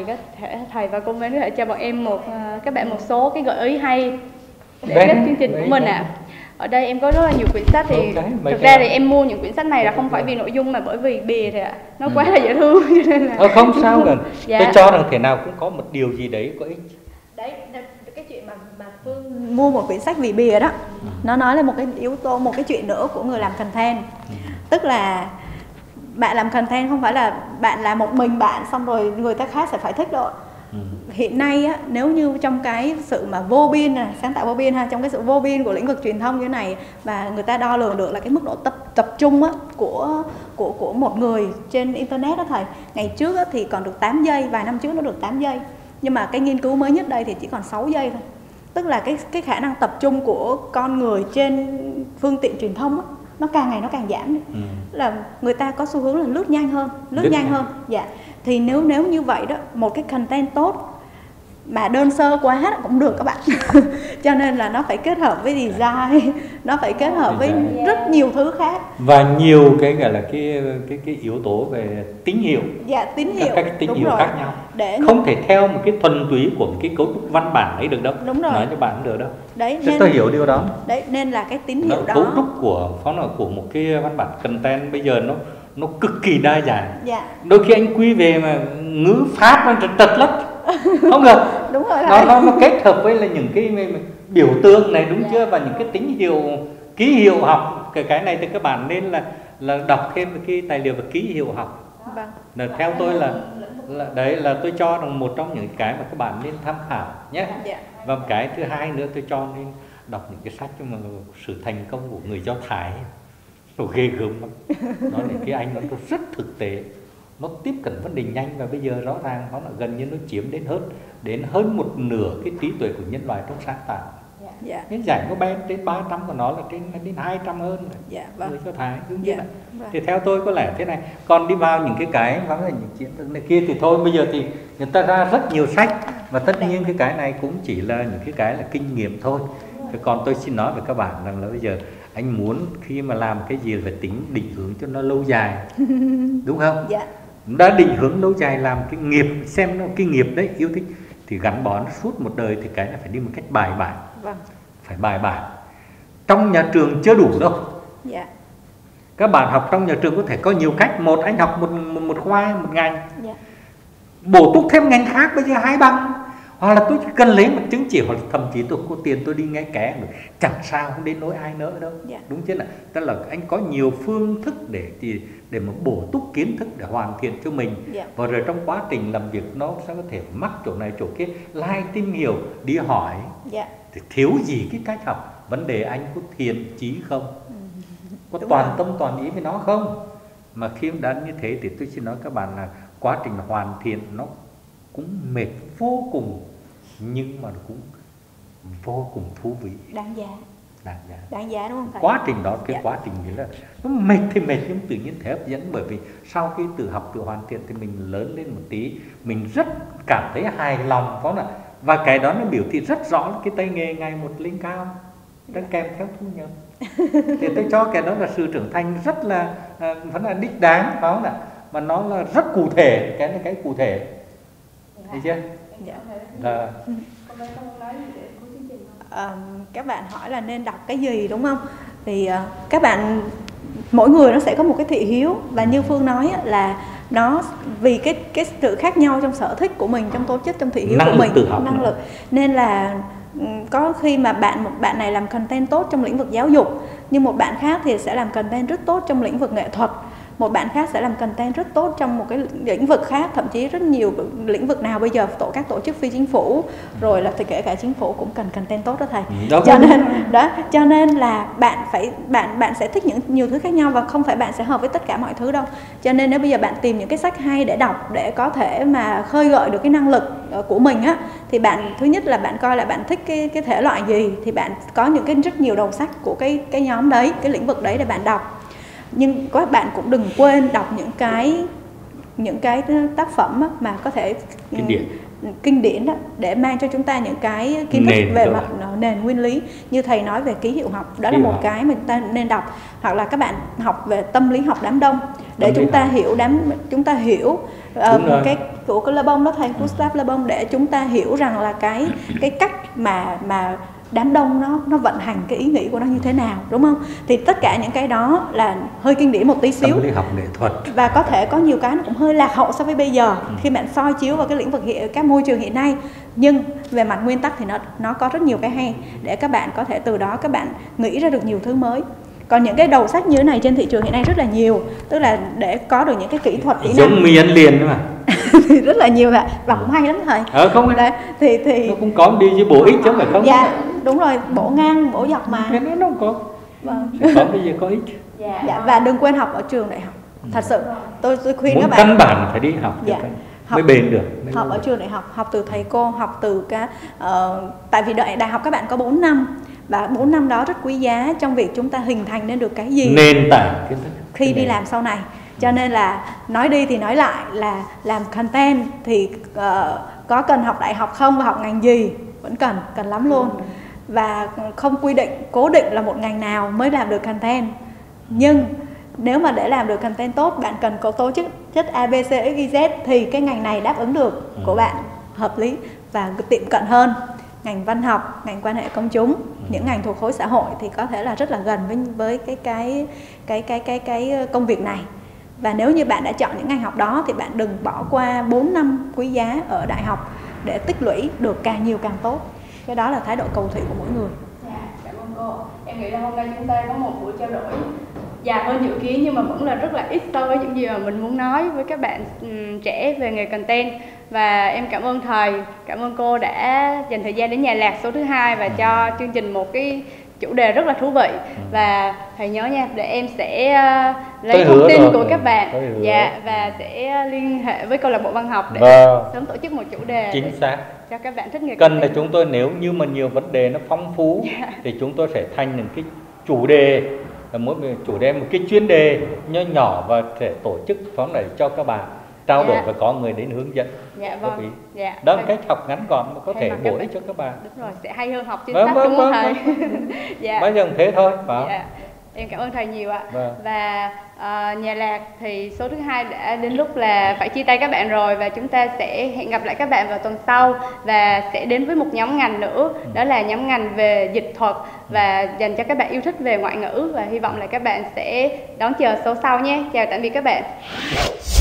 thầy và cô Mến có thể cho bọn em các bạn một số cái gợi ý hay để kết chương trình của mình ạ. Ở đây em có rất là nhiều quyển sách thì thực ra thì em mua những quyển sách này là không phải vì nội dung mà bởi vì bìa thôi ạ. Nó quá là dễ thương cho nên là không sao cả. Dạ. Tôi cho rằng thế nào cũng có một điều gì đấy có ích. Đấy, cái chuyện mà bà Phương mua một quyển sách vì bìa đó, nó nói là một cái yếu tố, một cái chuyện nữa của người làm content. Tức là bạn làm content không phải là bạn làm một mình bạn xong rồi người ta khác sẽ phải thích đâu. Hiện nay á, nếu như trong cái sự mà vô biên này, sáng tạo vô biên ha, trong cái sự vô biên của lĩnh vực truyền thông như thế này, và người ta đo lường được là cái mức độ tập trung á, của một người trên internet đó thầy. Ngày trước á, thì còn được 8 giây, vài năm trước nó được 8 giây. Nhưng mà cái nghiên cứu mới nhất đây thì chỉ còn 6 giây thôi. Tức là cái khả năng tập trung của con người trên phương tiện truyền thông á, nó càng ngày nó càng giảm đi. Là người ta có xu hướng là lướt nhanh hơn. Dạ. Thì nếu như vậy đó, một cái content tốt mà đơn sơ quá cũng được các bạn. Cho nên là nó phải kết hợp với design, nó phải kết hợp với rất nhiều thứ khác, và nhiều cái gọi là cái yếu tố về tín hiệu. Dạ, tín hiệu. Các cái tín hiệu khác nhau. Để không thể theo một cái thuần túy của một cái cấu trúc văn bản ấy được đâu. Đúng rồi. Nói cho bạn được đâu. Đấy, nên tôi hiểu điều đó. Đấy, nên là cái tín hiệu đó, cấu trúc của một cái văn bản content bây giờ nó cực kỳ đa dạng. Dạ. Đôi khi anh quy về mà ngữ pháp nó trật lất. Không được. Đúng rồi. Nó kết hợp với là những cái biểu tượng này, đúng chưa, và những cái tín hiệu, ký hiệu học. Cái này thì các bạn nên là đọc thêm cái tài liệu về ký hiệu học. Vâng. Theo tôi là đấy là tôi cho rằng một trong những cái mà các bạn nên tham khảo nhé. Dạ. Và một cái thứ hai nữa tôi cho nên đọc những cái sách mà sự thành công của người Do Thái. Nó ghê gớm lắm. Nó là cái anh nó rất thực tế, nó tiếp cận vấn đề nhanh, và bây giờ rõ ràng nó là gần như nó chiếm đến hơn một nửa cái trí tuệ của nhân loại trong sáng tạo. Dạ. Cái giải Nobel đến 300 của nó là đến 200 hơn. Dạ, vâng. Người Do Thái đúng như vậy. Vâng. Thì theo tôi có lẽ thế này. Còn đi vào những cái là những chuyện này kia thì thôi, bây giờ thì người ta ra rất nhiều sách, và tất nhiên cái này cũng chỉ là những cái là kinh nghiệm thôi. Còn tôi xin nói với các bạn rằng là bây giờ anh muốn khi mà làm cái gì phải định hướng cho nó lâu dài. Đúng không? Dạ. Đã định hướng lâu dài làm cái nghiệp, xem nó cái nghiệp đấy yêu thích thì gắn bó nó suốt một đời, thì cái là phải đi một cách bài bản. Vâng. Phải bài bản. Trong nhà trường chưa đủ đâu. Dạ. Các bạn học trong nhà trường có thể có nhiều cách. Một, anh học một khoa, một ngành. Dạ. Bổ túc thêm ngành khác, bây giờ 2 bằng. Hoặc là tôi chỉ cần lấy một chứng chỉ, hoặc là thậm chí tôi có tiền tôi đi nghe ké được, chẳng sao, không đến nỗi ai nữa đâu. Yeah. Đúng chứ, là tức là anh có nhiều phương thức để mà bổ túc kiến thức để hoàn thiện cho mình. Yeah. Và rồi trong quá trình làm việc nó sẽ có thể mắc chỗ này chỗ kia, lại tìm hiểu, đi hỏi. Yeah. Thì thiếu gì cái cách học, vấn đề anh có thiện chí không, có đúng toàn tâm toàn ý với nó không. Mà khi đã như thế thì tôi xin nói các bạn là quá trình hoàn thiện nó cũng mệt vô cùng, nhưng mà cũng vô cùng thú vị, đáng giá. Đáng giá đúng không thầy? Quá trình đó, cái quá trình nghĩa là nó mệt thì mệt nhưng tự nhiên thấy hấp dẫn, bởi vì sau khi tự học tự hoàn thiện thì mình lớn lên một tí, mình rất cảm thấy hài lòng, phải không ạ? Và cái đó nó biểu thị rất rõ cái tay nghề ngày một lên cao, nó kèm theo thu nhập. Thì tôi cho cái đó là sự trưởng thành rất là vẫn là đích đáng, phải không ạ? Mà nó là rất cụ thể, cái cụ thể, thấy chưa? Là các bạn hỏi là nên đọc cái gì đúng không? Thì các bạn mỗi người nó sẽ có một cái thị hiếu, và như Phương nói là nó vì cái sự khác nhau trong sở thích của mình, trong tố chất, trong thị hiếu của mình, năng lực, nên là có khi mà một bạn này làm content tốt trong lĩnh vực giáo dục, nhưng một bạn khác thì sẽ làm content rất tốt trong lĩnh vực nghệ thuật, một bạn khác sẽ làm content rất tốt trong một cái lĩnh vực khác, thậm chí rất nhiều lĩnh vực nào bây giờ các tổ chức phi chính phủ rồi là kể cả chính phủ cũng cần content tốt đó thầy. Cho nên là bạn sẽ thích nhiều thứ khác nhau, và không phải bạn sẽ hợp với tất cả mọi thứ đâu. Cho nên nếu bây giờ bạn tìm những cái sách hay để đọc để có thể mà khơi gợi được cái năng lực của mình á, thì bạn thứ nhất là bạn coi là bạn thích cái thể loại gì, thì bạn có rất nhiều đầu sách của cái nhóm đấy, cái lĩnh vực đấy để bạn đọc. Nhưng các bạn cũng đừng quên đọc những cái tác phẩm mà có thể kinh điển đó, để mang cho chúng ta những cái kiến thức về mặt nền nguyên lý. Như thầy nói về ký hiệu học, đó là một cái mà chúng ta nên đọc. Hoặc là các bạn học về tâm lý học đám đông để chúng ta hiểu cái của Le Bon đó thầy, Gustave Le Bon, để chúng ta hiểu rằng là cái cách mà đám đông nó vận hành cái ý nghĩ của nó như thế nào, đúng không? Thì tất cả những cái đó là hơi kinh điển một tí xíu, tâm lý học nghệ thuật, và có thể có nhiều cái nó cũng hơi lạc hậu so với bây giờ khi bạn soi chiếu vào cái lĩnh vực các môi trường hiện nay. Nhưng về mặt nguyên tắc thì nó có rất nhiều cái hay để các bạn có thể từ đó các bạn nghĩ ra được nhiều thứ mới. Còn những cái đầu sách như thế này trên thị trường hiện nay rất là nhiều, tức là để có được những cái kỹ thuật kỹ năng giống mì ăn liền mà thì rất là nhiều ạ, và cũng hay lắm thầy. Không đấy, thì nó cũng có đi với bổ ích chứ phải không? Dạ đúng rồi, bổ ngang bổ dọc mà. Cái nó không có. Vâng. Có cái gì có ích. Dạ, và đừng quên học ở trường đại học. Thật sự tôi khuyên muốn các bạn căn bản phải đi học, mới bền được. Học ở trường đại học, học từ thầy cô, học từ tại vì đại học các bạn có 4 năm, và 4 năm đó rất quý giá trong việc chúng ta hình thành nên được cái gì nền tảng kiến thức khi đi làm sau này. Cho nên là nói đi thì nói lại là làm content thì có cần học đại học không, và học ngành gì vẫn cần lắm luôn, và không quy định cố định là một ngành nào mới làm được content. Nhưng nếu mà để làm được content tốt, bạn cần có tố chất A, B, C, X, Y, Z thì cái ngành này đáp ứng được của bạn hợp lý và tiệm cận hơn. Ngành văn học, ngành quan hệ công chúng, những ngành thuộc khối xã hội thì có thể là rất là gần với cái công việc này. Và nếu như bạn đã chọn những ngành học đó thì bạn đừng bỏ qua 4 năm quý giá ở đại học để tích lũy được càng nhiều càng tốt. Cái đó là thái độ cầu thị của mỗi người. Cảm ơn cô. Em nghĩ là hôm nay chúng ta có một buổi trao đổi dài hơn dự kiến, nhưng mà vẫn là rất là ít so với những gì mà mình muốn nói với các bạn trẻ về nghề content. Và em cảm ơn thầy, cảm ơn cô đã dành thời gian đến Nhà Lạc số thứ 2 và cho chương trình một cái chủ đề rất là thú vị. Và thầy nhớ nha, để em sẽ lấy thông tin của các bạn và sẽ liên hệ với câu lạc bộ văn học để sớm tổ chức một chủ đề chính xác cho các bạn thích nghề. Cần là chúng tôi, nếu như mà nhiều vấn đề nó phong phú thì chúng tôi sẽ thành những cái chủ đề, mỗi chủ đề một cái chuyên đề nho nhỏ, và sẽ tổ chức phóng này cho các bạn trao đổi và có người đến hướng dẫn. Vâng. Đó là cách học ngắn gọn mà có thể bổ ích cho các bạn. Đúng rồi, sẽ hay hơn học chính sách, đúng không thầy? Bây giờ thế thôi. Em cảm ơn thầy nhiều ạ. Và Nhà Lạc thì số thứ 2 đã đến lúc là phải chia tay các bạn rồi, và chúng ta sẽ hẹn gặp lại các bạn vào tuần sau, và sẽ đến với một nhóm ngành nữa, đó là nhóm ngành về dịch thuật và dành cho các bạn yêu thích về ngoại ngữ, và hy vọng là các bạn sẽ đón chờ số sau nhé. Chào tạm biệt các bạn.